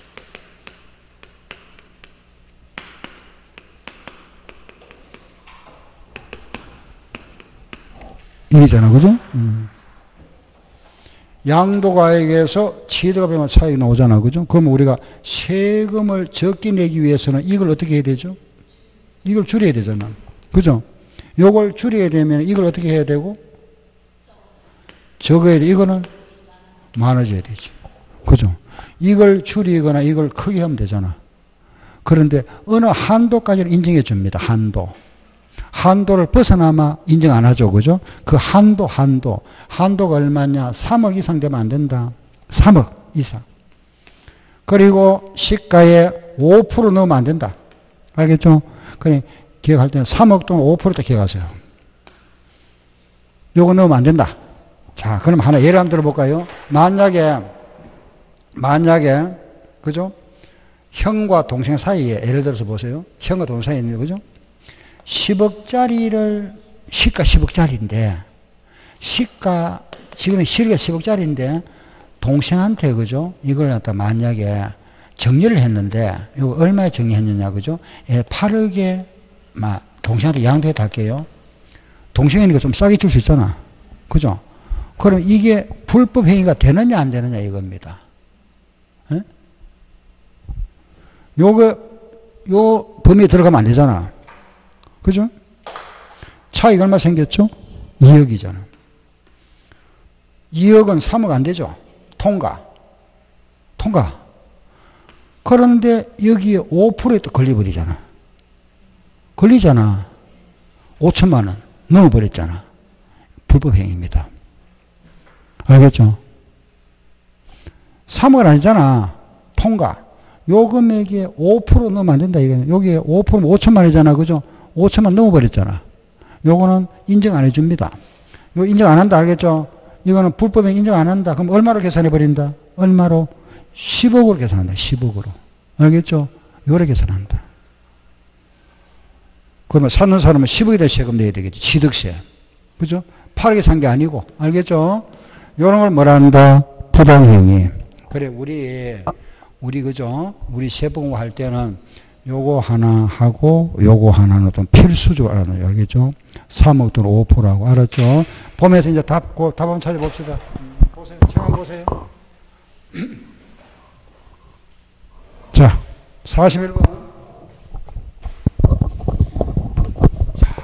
이잖아. 그죠? 음. 양도가액에서 취득가액만 차이가 나오잖아. 그죠? 그럼 우리가 세금을 적게 내기 위해서는 이걸 어떻게 해야 되죠? 이걸 줄여야 되잖아. 그죠? 요걸 줄여야 되면 이걸 어떻게 해야 되고? 적어야 돼. 이거는 많아져야 되지. 그죠? 이걸 줄이거나 이걸 크게 하면 되잖아. 그런데 어느 한도까지는 인정해 줍니다. 한도. 한도를 벗어나면 인정 안 하죠. 그죠? 그 한도, 한도. 한도가 얼마냐? 삼억 이상 되면 안 된다. 삼억 이상. 그리고 시가에 오 퍼센트 넣으면 안 된다. 알겠죠? 그래, 기억할 때는 삼억 또는 오 퍼센트 기억하세요. 요거 넣으면 안 된다. 자, 그럼 하나 예를 한번 들어볼까요? 만약에, 만약에, 그죠? 형과 동생 사이에, 예를 들어서 보세요. 형과 동생 사이에 있는, 그죠? 십억짜리를, 시가 십억짜리인데, 시가, 지금 시가 십억짜리인데, 동생한테, 그죠? 이걸 갖다 만약에 정리를 했는데, 이거 얼마에 정리했느냐, 그죠? 예, 팔억에, 막, 동생한테 양도해 달게요. 동생이니까 좀 싸게 줄 수 있잖아. 그죠? 그럼 이게 불법 행위가 되느냐, 안 되느냐, 이겁니다. 예? 요거, 요 범위에 들어가면 안 되잖아. 그죠? 차이가 얼마 생겼죠? 이억이잖아. 이억은 삼억 안 되죠? 통과. 통과. 그런데 여기에 오 퍼센트에 또 걸려버리잖아. 걸리잖아. 오천만 원 넘어버렸잖아. 불법행위입니다. 알겠죠? 삼억은 아니잖아. 통과. 요 금액에 오 퍼센트 넣으면 안 된다. 이거는. 여기에 오 퍼센트 오천만 원이잖아. 그죠? 오천만 넘어버렸잖아. 요거는 인정 안 해줍니다. 요 인정 안 한다. 알겠죠? 이거는 불법행 인정 안 한다. 그럼 얼마로 계산해버린다? 얼마로? 십억으로 계산한다. 십억으로. 알겠죠? 요래 계산한다. 그러면 사는 사람은 십억에 대해 세금 내야 되겠지. 취득세. 그죠? 팔억에 산 게 아니고. 알겠죠? 요런 걸 뭐라 한다? 부당행위. 그래, 우리, 우리, 그죠? 우리 세법공부 할 때는 요거 하나 하고 요거 하나는 좀 필수적으로 알아놔요. 알겠죠? 삼억 또는 오 퍼센트 하고. 알았죠? 보면서 이제 답, 답 한번 찾아봅시다. 음, 보세요. 책 한번 보세요. 자, 사십일 번.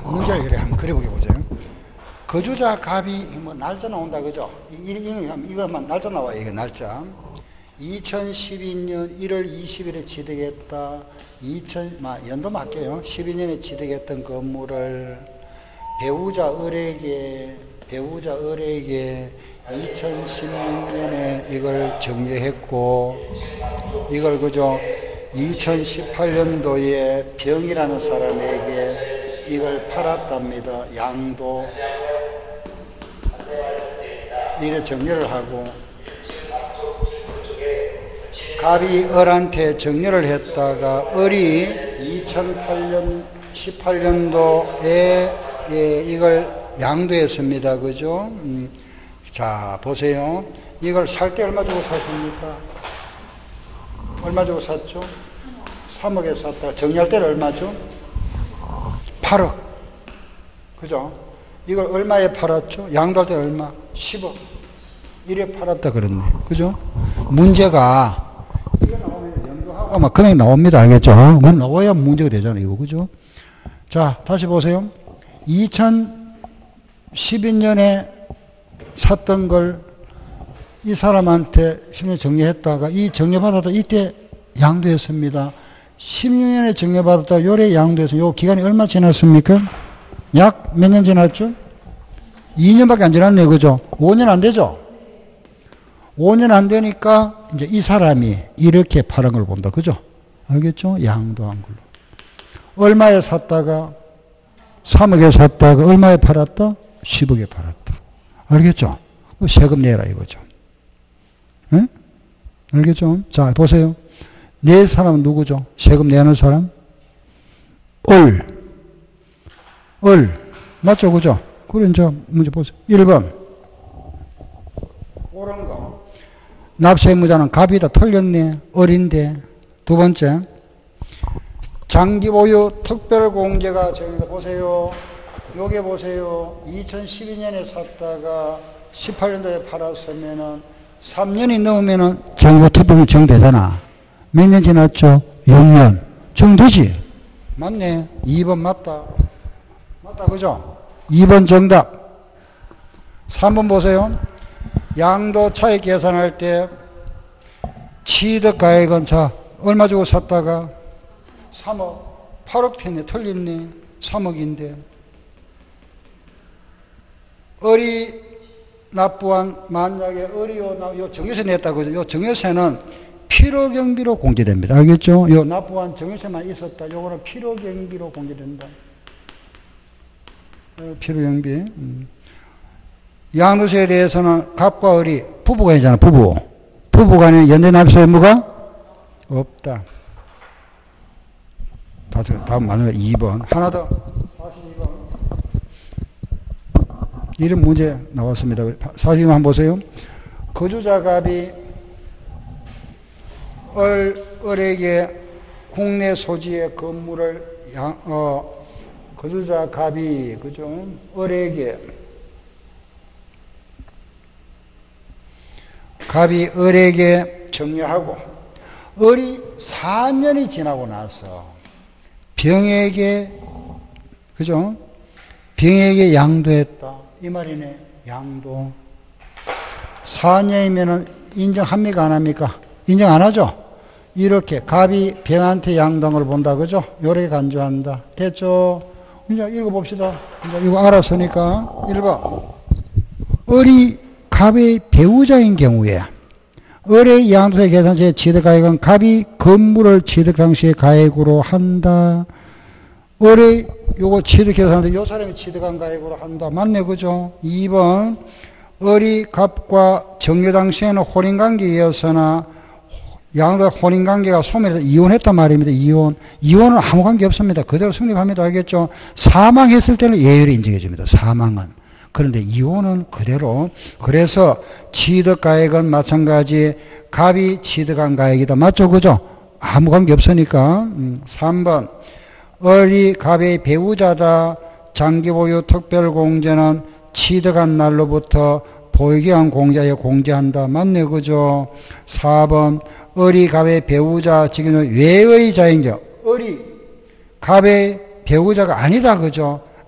문제를 이렇게 한번 그려보게 보세요. 거주자 갑이 뭐 날짜 나온다 그죠? 이, 이, 이거만 날짜 나와요. 이거 날짜. 이천십이 년 일월 이십일에 취득했다. 이천 연도 맞게요. 십이 년에 취득했던 건물을 배우자 을에게 배우자 을에게 이천십육 년에 이걸 정리했고 이걸 그죠? 이천십팔 년도에 병이라는 사람에게 이걸 팔았답니다. 양도 이래 정리를 하고 갑이 을한테 정리를 했다가 을이 이천팔 년 십팔 년도에 예, 이걸 양도했습니다. 그죠? 음. 자, 보세요. 이걸 살 때 얼마 주고 샀습니까? 얼마 주고 샀죠? 삼억에 샀다. 정리할 때는 얼마죠? 팔억. 그죠? 이걸 얼마에 팔았죠? 양도할 때 얼마? 십억. 이래 팔았다 그랬네. 그죠? 문제가 이거 나오면 연도하고 아마 금액 나옵니다. 알겠죠? 그건 나와야 문제가 되잖아요. 이거. 그죠? 자, 다시 보세요. 이천십이 년에 샀던 걸 이 사람한테 십 년 정리했다가 이 정리받았다 이때 양도했습니다. 십육 년에 정리받았다 요래 양도해서 요 기간이 얼마 지났습니까? 약 몇 년 지났죠? 이 년밖에 안 지났네요. 그죠? 오 년 안 되죠? 오 년 안 되니까 이제 이 사람이 이렇게 팔은 걸 본다. 그죠? 알겠죠? 양도한 걸로. 얼마에 샀다가 삼억에 샀다가 얼마에 팔았다? 십억에 팔았다. 알겠죠? 세금 내라 이거죠. 응? 알겠죠? 자, 보세요. 내 사람은 누구죠? 세금 내는 사람? 을. 을. 맞죠? 그죠? 그래, 이제 문제 보세요. 일 번. 옳은 거. 납세의무자는 갑이다. 틀렸네. 을인데. 두 번째. 장기보유 특별공제가 정해져 보세요. 요게 보세요. 이천십이 년에 샀다가 십팔 년도에 팔았으면은 삼 년이 넘으면은 장기보유 특별공제 정되잖아. 몇 년 지났죠? 육 년. 정되지? 맞네. 이 번 맞다. 맞다. 그죠? 이 번 정답. 삼 번 보세요. 양도 차익 계산할 때 취득가액은 자, 얼마 주고 샀다가 삼억. 팔억 됐네. 틀렸네. 삼억인데. 을이 납부한 만약에 을이 요, 요 정유세 냈다 그죠? 요 정유세는 필요경비로 공제됩니다. 알겠죠? 요 납부한 정유세만 있었다. 요거는 필요경비로 공제된다. 필요경비. 음. 양도세에 대해서는 갑과 을이 부부간이잖아. 부부. 부부간에 연대납세 의무가 없다. 다음 마누라 이 번. 하나 더. 사십이 번. 이런 문제 나왔습니다. 사십이 번 한번 보세요. 거주자 갑이 을, 을에게 국내 소지의 건물을 양, 어, 거주자 갑이 그죠? 을에게 갑이 을에게 정리하고 을이 사 년이 지나고 나서 병에게 그죠? 병에게 양도했다. 이 말이네. 양도. 사 년이면은 인정합니까? 안 합니까? 인정 안 하죠? 이렇게 갑이 병한테 양도한 걸 본다. 그죠? 요렇게 간주한다. 됐죠? 이제 읽어봅시다. 이제 이거 알았으니까. 일 번. 을이 갑의 배우자인 경우에 을의 양도세 계산서의 취득가액은 갑이 건물을 취득 당시의 가액으로 한다. 을의 요거 취득 계산하는데 요 사람이 취득한 가액으로 한다. 맞네. 그죠? 이 번. 을이 갑과 정려 당시에는 혼인관계였으나 양도 혼인관계가 소멸해서 이혼했단 말입니다. 이혼. 이혼은 아무 관계 없습니다. 그대로 성립합니다. 알겠죠? 사망했을 때는 예외를 인정해 줍니다. 사망은. 그런데 이혼은 그대로. 그래서 취득가액은 마찬가지 갑이 취득한 가액이다. 맞죠? 그죠? 아무 관계 없으니까. 음, 삼 번. 을이 갑의 배우자다. 장기보유 특별공제는 취득한 날로부터 보유기한 공제에 공제한다. 맞네. 그죠? 사 번. 을이 갑의 배우자, 지금 외의 자인죠. 을이 갑의 배우자가 아니다. 그죠?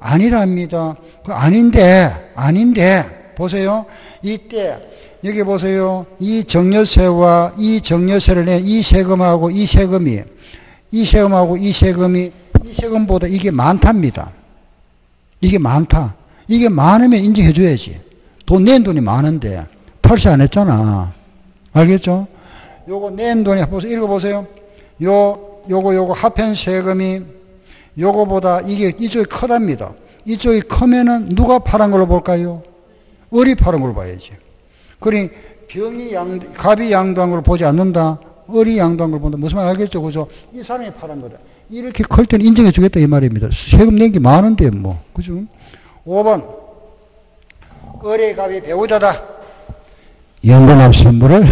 아니랍니다. 그 아닌데, 아닌데, 보세요. 이때, 여기 보세요. 이 정여세와 이 정여세를 내, 이 세금하고 이 세금이, 이 세금하고 이 세금이, 이 세금보다 이게 많답니다. 이게 많다. 이게 많으면 인정해줘야지. 돈 낸 돈이 많은데, 탈세 안 했잖아. 알겠죠? 요거 낸 돈이, 보세요. 읽어보세요. 요, 요거, 요거 합한 세금이 요거보다 이게 이쪽이 크답니다. 이쪽이 크면은 누가 파란 걸로 볼까요? 을이 파란 걸로 봐야지. 그러니 병이 양, 갑이 양도한 걸 보지 않는다. 을이 양도한 걸 본다. 무슨 말 알겠죠? 그죠? 이 사람이 파란 거다. 이렇게 클 때는 인정해 주겠다 이 말입니다. 세금 낸 게 많은데 뭐. 그죠? 오 번. 을의 갑이 배우자다. 연금합 선물을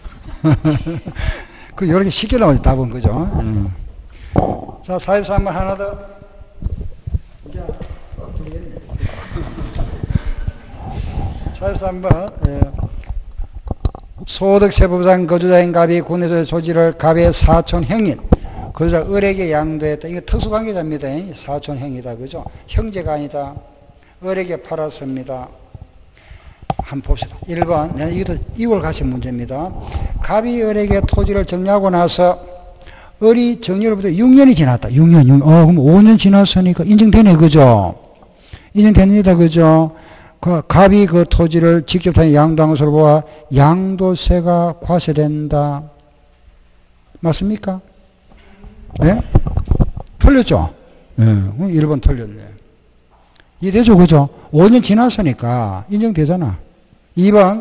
그 이렇게 쉽게 나오지 답은. 그죠? 음. 자, 사십삼 번 하나 더. 이제 사십삼 번. 예. 소득세법상 거주자인 갑이 군에서의 소지를 갑의 사촌형인 거주자 을에게 양도했다. 이거 특수관계자입니다. 사촌형이다. 그죠? 형제가 아니다. 을에게 팔았습니다. 한번 봅시다. 일 번. 네, 이것도 이걸 가신 문제입니다. 갑이 을에게 토지를 정리하고 나서 을이 정리로부터 육 년이 지났다. 육 년, 육 년. 어, 그럼 오 년 지났으니까 인정되네. 그죠? 인정됩니다. 그죠? 그 갑이 그 토지를 직접 양도한 것으로 보아 양도세가 과세된다. 맞습니까? 네? 틀렸죠? 예. 네. 일 번 틀렸네. 이래죠. 그죠? 오 년 지났으니까 인정되잖아. 이 번.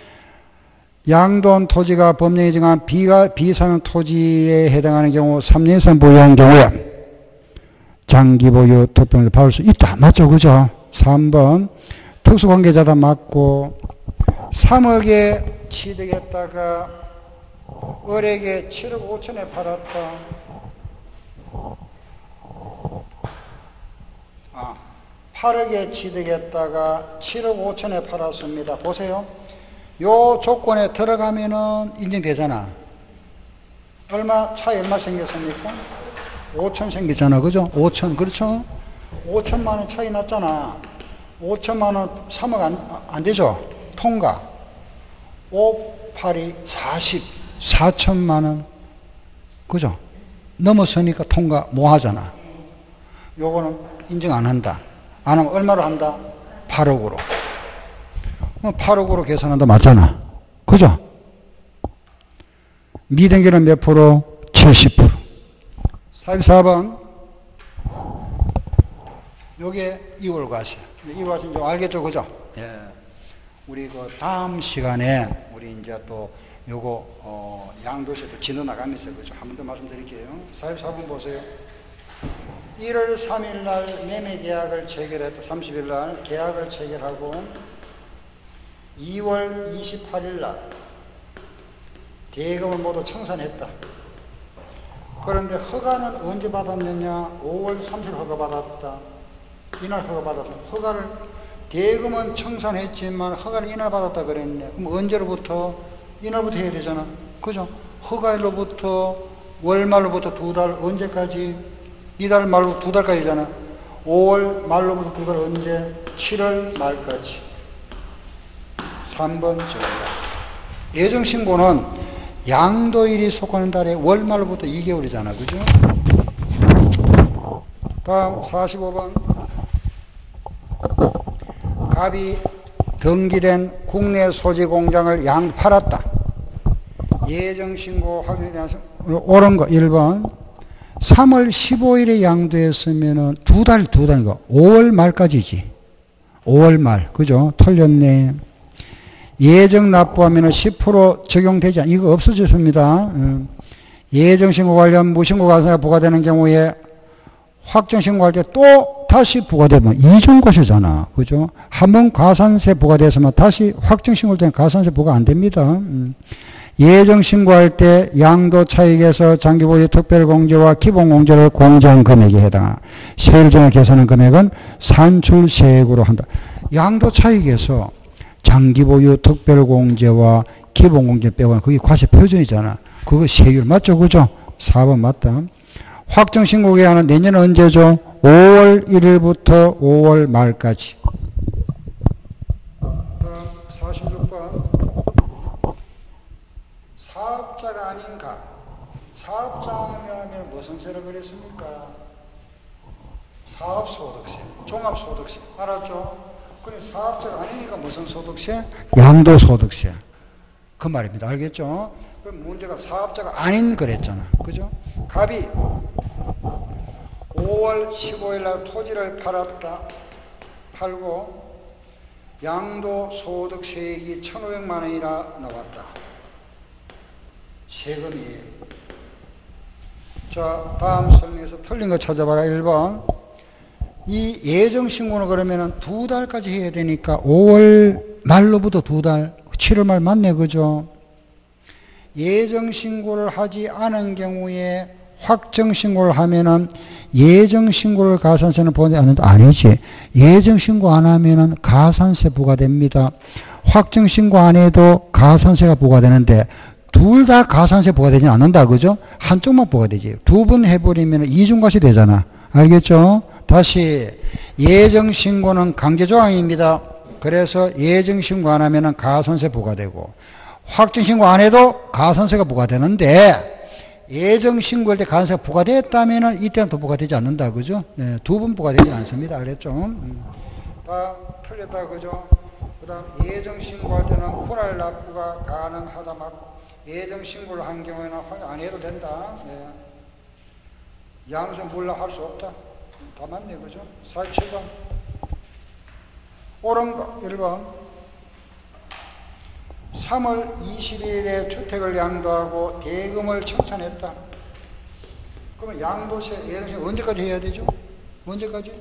양도한 토지가 법령에 정한 비가, 비사면 토지에 해당하는 경우 삼 년 이상 보유한 경우에 장기 보유 토평을 받을 수 있다. 맞죠? 그죠? 삼 번. 특수관계자다. 맞고. 삼억에 취득했다가 을에게 칠억 오천에 팔았다. 아, 팔억에 취득했다가 칠억 오천에 팔았습니다. 보세요. 요 조건에 들어가면은 인정되잖아. 얼마, 차이 얼마 생겼습니까? 오천 생겼잖아. 그죠? 오천. 그렇죠? 오천만 원 차이 났잖아. 오천만 원, 삼억 안, 안 되죠? 통과. 오, 팔이 사십, 사천만 원. 그죠? 넘어서니까 통과 뭐 하잖아. 요거는 인정 안 한다. 안 하면 얼마로 한다? 팔억으로. 팔억으로 계산한다. 맞잖아. 그죠? 미등기는 몇 프로? 칠십 프로. 사십사 번. 요게 이월 과세. 이월 과세 좀 알겠죠? 그죠? 예. 우리 그 다음 시간에 우리 이제 또 요거, 어, 양도세도 진도 나가면서 그죠? 한 번 더 말씀드릴게요. 사십사 번 보세요. 일월 삼일 날 매매 계약을 체결했다. 삼십 일 날 계약을 체결하고 이월 이십팔일 날 대금을 모두 청산했다. 그런데 허가는 언제 받았느냐? 오월 삼십일 허가 받았다. 이날 허가 받았다. 허가를 대금은 청산했지만 허가를 이날 받았다 그랬네. 그럼 언제로부터? 이날부터 해야 되잖아. 그죠? 허가일로부터 월말로부터 두 달 언제까지? 이달 말로 두 달까지잖아. 오월 말로부터 두 달 언제? 칠월 말까지. 삼 번 정답. 예정신고는 양도일이 속하는 달에 월말로부터 이 개월이잖아. 그죠? 다음 사십오 번. 갑이 등기된 국내 소지 공장을 양 팔았다. 예정신고 확인에 대한 옳은 거 일 번. 삼월 십오일에 양도했으면은 두 달, 두 달인가? 오월 말까지지. 오월 말. 그죠? 틀렸네. 예정 납부하면은 십 퍼센트 적용되지 않, 이거 없어졌습니다. 예정신고 관련 무신고 과세가 부과되는 경우에 확정신고할 때 또 다시 부과되면 이중 과세잖아. 그죠? 한번 가산세 부과됐으면 다시 확정신고할 때는 가산세 부과 안 됩니다. 예정신고할 때 양도 차익에서 장기보유 특별공제와 기본공제를 공제한 금액에 해당하는 세율 정에 계산한 금액은 산출세액으로 한다. 양도 차익에서 장기보유 특별공제와 기본공제 빼고는 그게 과세 표준이잖아. 그거 세율 맞죠? 그죠? 사 번 맞다. 확정신고 기한은 내년은 언제죠? 오월 일일부터 오월 말까지. 다음 사십육 번. 사업자가 아닌가? 사업자 하면 무슨 세를 그랬습니까? 사업소득세, 종합소득세. 알았죠? 그래, 사업자가 아니니까 무슨 소득세? 양도소득세. 그 말입니다. 알겠죠? 그럼 문제가 사업자가 아닌 그랬잖아. 그죠? 갑이 오월 십오일 날 토지를 팔았다. 팔고 양도소득세액이 천오백만 원이나 나왔다. 세금이. 자, 다음 설명에서 틀린 거 찾아봐라. 일 번. 이 예정신고는 그러면은 두 달까지 해야 되니까 오월 말로부터 두 달, 칠월 말 맞네, 그죠? 예정신고를 하지 않은 경우에 확정신고를 하면은 예정신고를 가산세는 보내 않는다. 아니지. 예정신고 안 하면은 가산세 부과됩니다. 확정신고 안 해도 가산세가 부과되는데 둘 다 가산세 부과되지 않는다. 그죠? 한쪽만 부과되지. 두 번 해버리면 이중과세 되잖아. 알겠죠? 다시 예정신고는 강제조항입니다. 그래서 예정신고 안 하면 가산세 부과되고 확정신고 안 해도 가산세가 부과되는데 예정신고할 때 가산세가 부과됐다면 이때는 또 부과되지 않는다. 그죠? 네, 두 번 부과되지 않습니다. 알겠죠? 음. 다 틀렸다. 그죠? 그 다음 예정신고할 때는 분할 납부가 가능하다 맞고 예정신고를 한 경우에는 확인 안 해도 된다. 네. 양수 몰라 할 수 없다. 다 맞네. 그죠? 사십칠 번. 옳은 거. 일 번. 삼월 이십일일에 주택을 양도하고 대금을 청산했다. 그러면 양도세, 예정신고 언제까지 해야 되죠? 언제까지?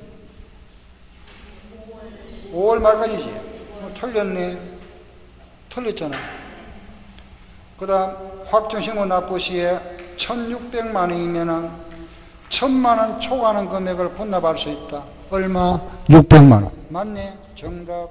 오월 말까지지. 뭐 틀렸네. 틀렸잖아. 그 다음 확정신고 납부 시에 천육백만 원이면은 천만 원 초과하는 금액을 분납할 수 있다. 얼마? 육백만 원. 맞네. 정답.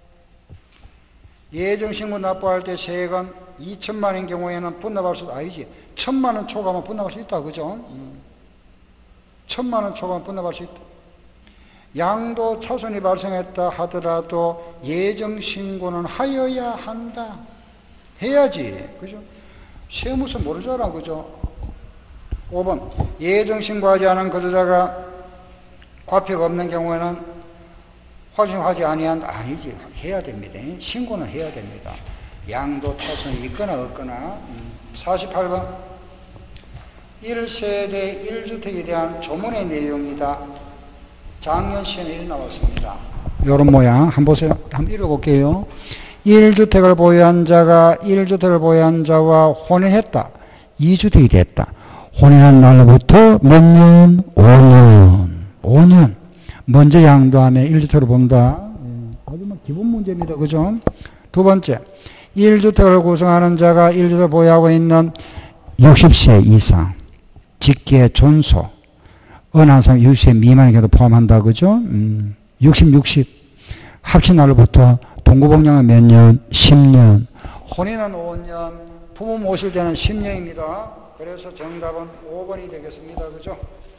예정신고 납부할 때 세액은 이천만 원인 경우에는 분납할 수, 아니지. 천만 원 초과하면 분납할 수 있다. 그죠? 음. 천만 원 초과하면 분납할 수 있다. 양도 차손이 발생했다 하더라도 예정신고는 하여야 한다. 해야지. 그죠? 세무서 모르잖아. 그죠? 오 번. 예정신고하지 않은 거주자가 과표가 없는 경우에는 확정하지 아니한다. 아니지. 해야 됩니다. 신고는 해야 됩니다. 양도 차손이 있거나 없거나. 사십팔 번. 일 세대 일 주택에 대한 조문의 내용이다. 작년 시험에 나왔습니다. 요런 모양 한번 보세요. 한번 읽어볼게요. 일 주택을 보유한 자가 일 주택을 보유한 자와 혼인했다. 이 주택이 됐다. 혼인한 날로부터 몇 년? 오 년. 오 년. 먼저 양도하면 일 주택을 본다. 아주 뭐 기본 문제입니다. 그죠? 두 번째. 일 주택을 구성하는 자가 일 주택을 보유하고 있는 육십 세 이상. 직계 존소. 어느 한 사람 육십 세 미만의 경우도 포함한다. 그죠? 음, 육십, 육십. 합친 날로부터 동거복량은 몇 년? 십 년. 혼인은 오 년. 부모 모실 때는 십 년입니다. 그래서 정답은 오 번이 되겠습니다. 그죠?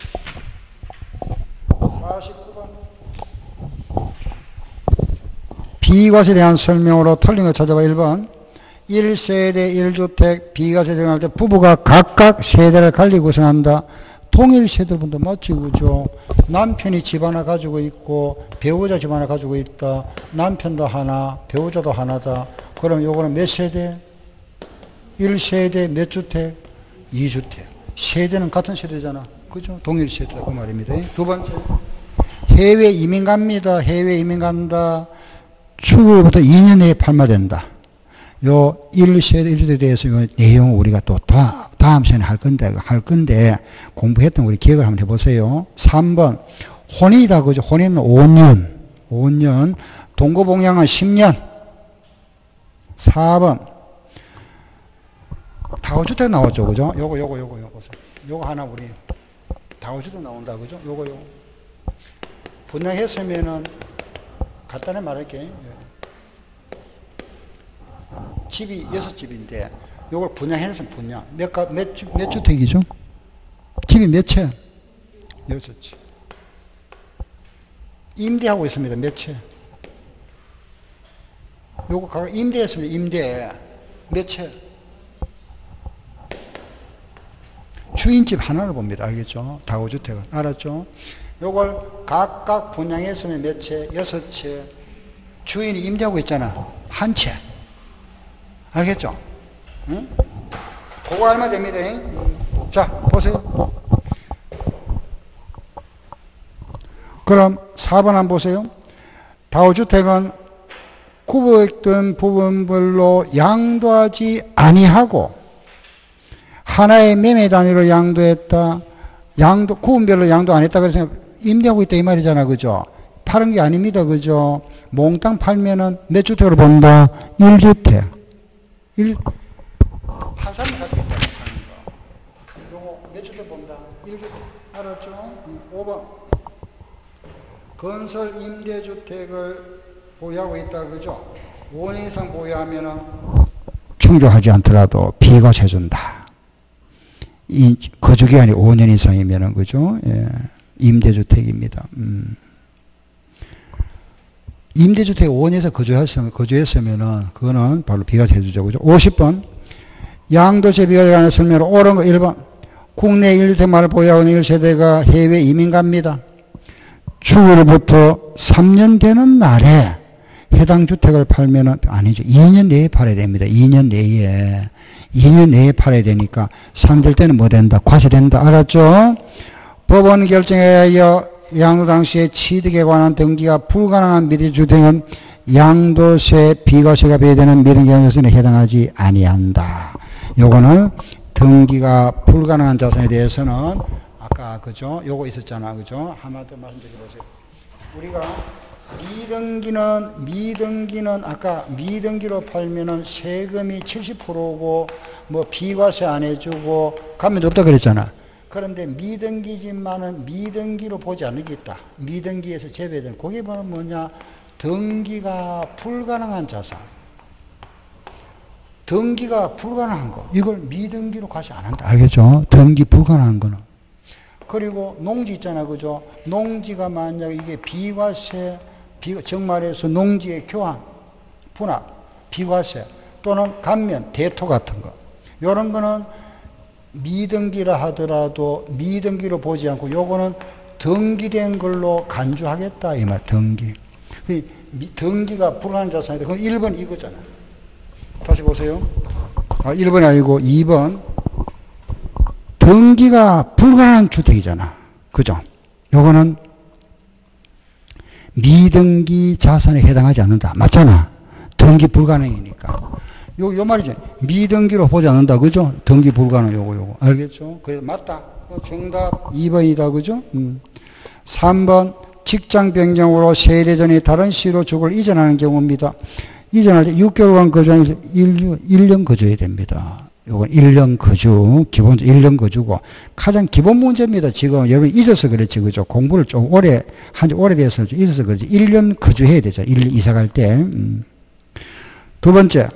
사십구 번. 비과세에 대한 설명으로 틀린 거 찾아봐. 일 번. 일 세대 일 주택 비과세 정할 때 부부가 각각 세대를 관리 구성한다. 동일 세대분도 맞지. 그죠? 남편이 집 하나 가지고 있고 배우자 집 하나 가지고 있다. 남편도 하나 배우자도 하나다. 그럼 요거는 몇 세대? 일 세대 몇 주택? 이 주택. 세대는 같은 세대잖아. 그죠? 동일 세대다. 그 말입니다. 두 번째. 해외 이민 갑니다. 해외 이민 간다. 출국부터 이 년 내에 팔마된다. 요 일 세대 일 주택에 대해서 요 내용 우리가 또 다, 다음 시간에 할 건데, 할 건데, 공부했던 우리 기억을 한번 해보세요. 삼 번. 혼인이다. 그죠? 혼인은 오 년. 오 년. 동거복량은 십 년. 사 번. 다우주택 나왔죠. 그죠? 요거, 요거, 요거, 요거. 요거 하나 우리 다우주택 나온다. 그죠? 요거, 요거. 분양했으면은 간단히 말할게. 집이 여섯 집인데 요걸 분양했으면 분양. 몇, 몇, 몇 주택이죠? 집이 몇 채? 여섯 채. 임대하고 있습니다. 몇 채? 요거 가 임대했습니다. 임대. 몇 채? 주인집 하나를 봅니다. 알겠죠? 다고주택은. 알았죠? 요걸 각각 분양했으면 몇 채? 여섯 채. 주인이 임대하고 있잖아. 한 채. 알겠죠? 응? 그거 알면 됩니다. 응? 자, 보세요. 그럼 사 번 한번 보세요. 다주택은 구분된 부분별로 양도하지 아니하고 하나의 매매 단위로 양도했다. 양도, 구분별로 양도 안 했다. 그래서 임대하고 있다 이 말이잖아. 그죠? 파는 게 아닙니다. 그죠? 몽땅 팔면은 몇 주택으로 본다? 일 주택. 일, 한 사람이 가지고 있다. 파는 거. 요거 몇 주택 본다? 일 주택. 알았죠? 오 번. 건설 임대주택을 보유하고 있다. 그죠? 오 년 이상 보유하면은 충족하지 않더라도 비과세준다. 이 거주기간이 오 년 이상이면은 그죠? 예. 임대주택입니다. 음. 임대주택 오 년에서 거주했으면, 거주했으면은 그거는 바로 비과세주죠. 그죠? 오십 번. 양도세 비과세관의 설명으로 옳은 거 일 번. 국내 일 주택만을 보유하고 있는 일 세대가 해외 이민 갑니다. 추후로부터 삼 년 되는 날에 해당 주택을 팔면은, 아니죠. 이 년 내에 팔아야 됩니다. 이 년 내에. 이 년 내에 팔아야 되니까 삼 년 될 때는 뭐 된다? 과세된다. 알았죠? 법원 결정에 의하여 양도 당시에 취득에 관한 등기가 불가능한 미등주택은 양도세 비과세가 배제되는 미등기관세에 해당하지 아니한다. 요거는 등기가 불가능한 자산에 대해서는 아까 그죠? 요거 있었잖아. 그죠? 한마디 더 말씀드려보세요. 우리가 미등기는, 미등기는 아까 미등기로 팔면은 세금이 칠십 퍼센트고 뭐 비과세 안 해주고 감면도 없다 그랬잖아. 그런데 미등기지만은 미등기로 보지 않는 게 있다. 미등기에서 제외되는. 그게 뭐냐? 등기가 불가능한 자산. 등기가 불가능한 거. 이걸 미등기로 과세 안 한다. 알겠죠? 등기 불가능한 거는. 그리고 농지 있잖아. 그죠? 농지가 만약 이게 비과세, 비, 정말해서 농지의 교환, 분합, 비과세 또는 감면, 대토 같은 거. 요런 거는 미등기라 하더라도 미등기로 보지 않고 요거는 등기된 걸로 간주하겠다. 이 말, 등기. 등기가 불가능한 자산인데, 그건 일 번 이거잖아. 다시 보세요. 아, 일 번이 아니고 이 번. 등기가 불가능한 주택이잖아. 그죠? 요거는 미등기 자산에 해당하지 않는다. 맞잖아. 등기 불가능이니까. 요, 요 말이죠. 미등기로 보지 않는다. 그죠? 등기 불가능 요거, 요거. 알겠죠? 그래서 맞다. 정답 이 번이다. 그죠? 음. 삼 번. 직장 변경으로 세대 전에 다른 시로 주거를 이전하는 경우입니다. 이전할 때 육 개월간 거주하는 일 년 거주해야 됩니다. 요건 일 년 거주, 기본적으로 일 년 거주고, 가장 기본 문제입니다. 지금 여러분 잊어서 그랬지, 그죠? 공부를 좀 오래, 한 지 오래돼서 잊어서 그랬지. 일 년 거주해야 되죠. 일 년 이사 갈 때. 음. 두 번째.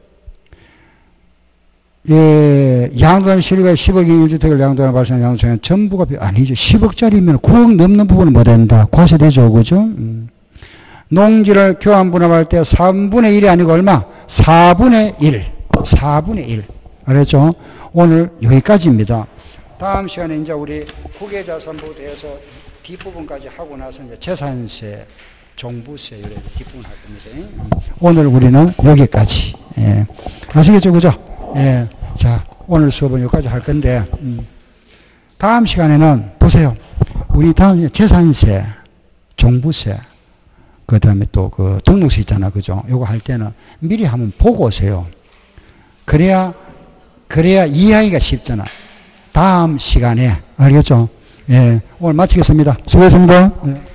예, 양도한 실가 십억이 일 주택을 양도하는 발생한 양도세는 전부가, 아니죠. 십억짜리면 구억 넘는 부분은 뭐 된다? 과세되죠. 그죠? 음. 농지를 교환 분할할 때 삼분의 일이 아니고 얼마? 사분의 일. 사분의 일. 알았죠? 오늘 여기까지입니다. 다음 시간에 이제 우리 국외자산부에 대해서 뒷부분까지 하고 나서 이제 재산세, 종부세, 이런 뒷부분 할 겁니다. 오늘 우리는 여기까지. 예. 아시겠죠? 그죠? 예. 자, 오늘 수업은 여기까지 할 건데, 음. 다음 시간에는 보세요. 우리 다음 재산세, 종부세, 그 다음에 또 그 등록세 있잖아. 그죠? 요거 할 때는 미리 한번 보고 오세요. 그래야, 그래야 이해하기가 쉽잖아. 다음 시간에. 알겠죠? 예. 오늘 마치겠습니다. 수고했습니다. 예.